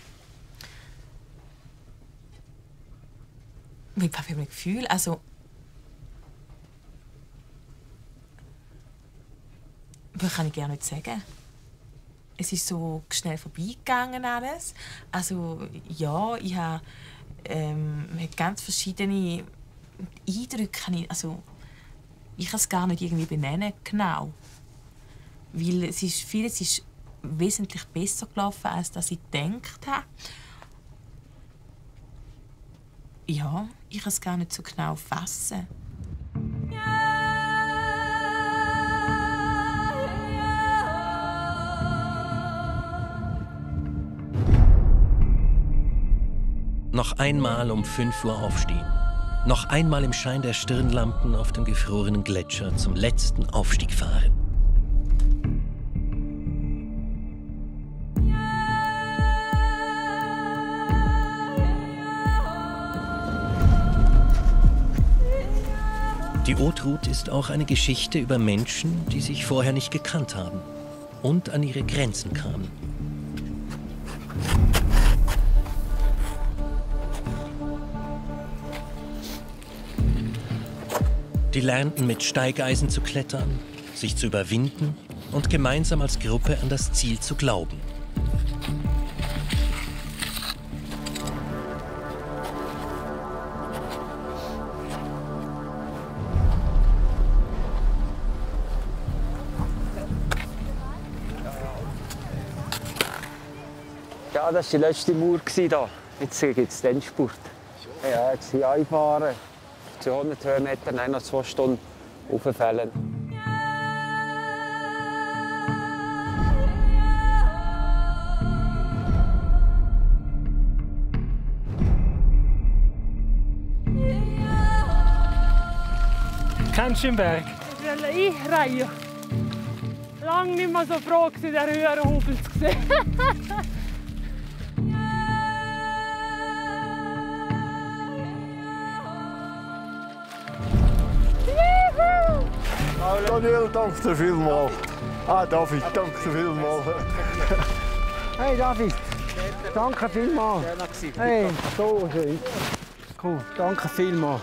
Mit was für einem Gefühl? Also, das kann ich gar nicht sagen. Es ist so schnell vorbeigegangen alles. Also ja, ich habe ähm, ganz verschiedene Eindrücke. Also, ich kann es gar nicht irgendwie benennen, genau. Weil es ist, vieles ist wesentlich besser gelaufen, als dass ich gedacht habe. Ja, ich kann es gar nicht so genau fassen. Noch einmal um fünf Uhr aufstehen. Noch einmal im Schein der Stirnlampen auf dem gefrorenen Gletscher zum letzten Aufstieg fahren. Die Ortrud ist auch eine Geschichte über Menschen, die sich vorher nicht gekannt haben und an ihre Grenzen kamen. Die lernten mit Steigeisen zu klettern, sich zu überwinden und gemeinsam als Gruppe an das Ziel zu glauben. Ja, das war die letzte Mauer hier. Jetzt gibt es den Endspurt. Ja, jetzt hier einfahren, zweihundert Höhenmeter, dann noch zwei Stunden hochfällen. Kennst du den Berg? Ich will einreihen. Lange nicht mehr so froh gewesen, den Höhenhubel zu sehen. Daniel, danke dir vielmals. Ah, David, danke dir vielmals. Hey David, danke vielmals. Hey, so schön. Cool, danke vielmals.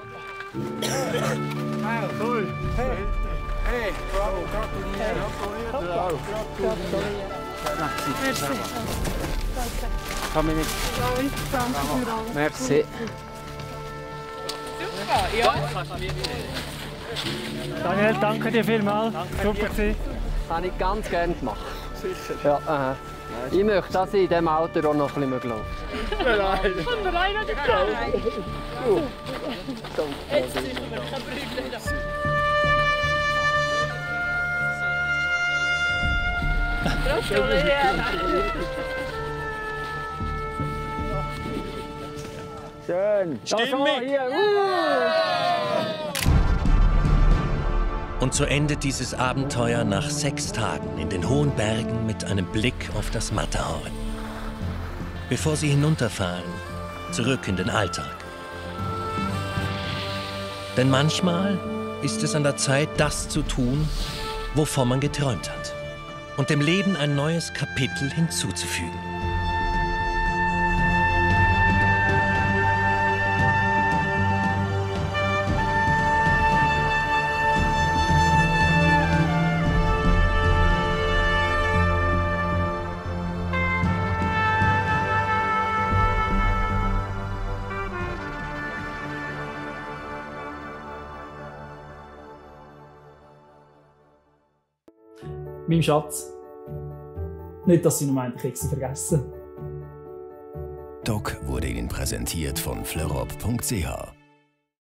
Ah, cool. Hey. Hey, bravo, gratuliere. Merci. Danke. Kann mich nicht. Danke. Merci. Super, ja. Daniel, danke dir vielmals. Super gewesen. Das habe ich ganz gerne gemacht. Sicher? Ja, aha. Ich möchte, dass ich in diesem Alter auch noch ein bisschen laufen. Nein. Von der einen oder der anderen. Jetzt sind wir kein Problem. Schön. Stimmig. Und so endet dieses Abenteuer nach sechs Tagen in den hohen Bergen mit einem Blick auf das Matterhorn. Bevor sie hinunterfahren, zurück in den Alltag. Denn manchmal ist es an der Zeit, das zu tun, wovon man geträumt hat. Und dem Leben ein neues Kapitel hinzuzufügen. Mein Schatz. Nicht, dass sie noch meint, ich hätte sie vergessen. Doc wurde Ihnen präsentiert von fleurop punkt c h.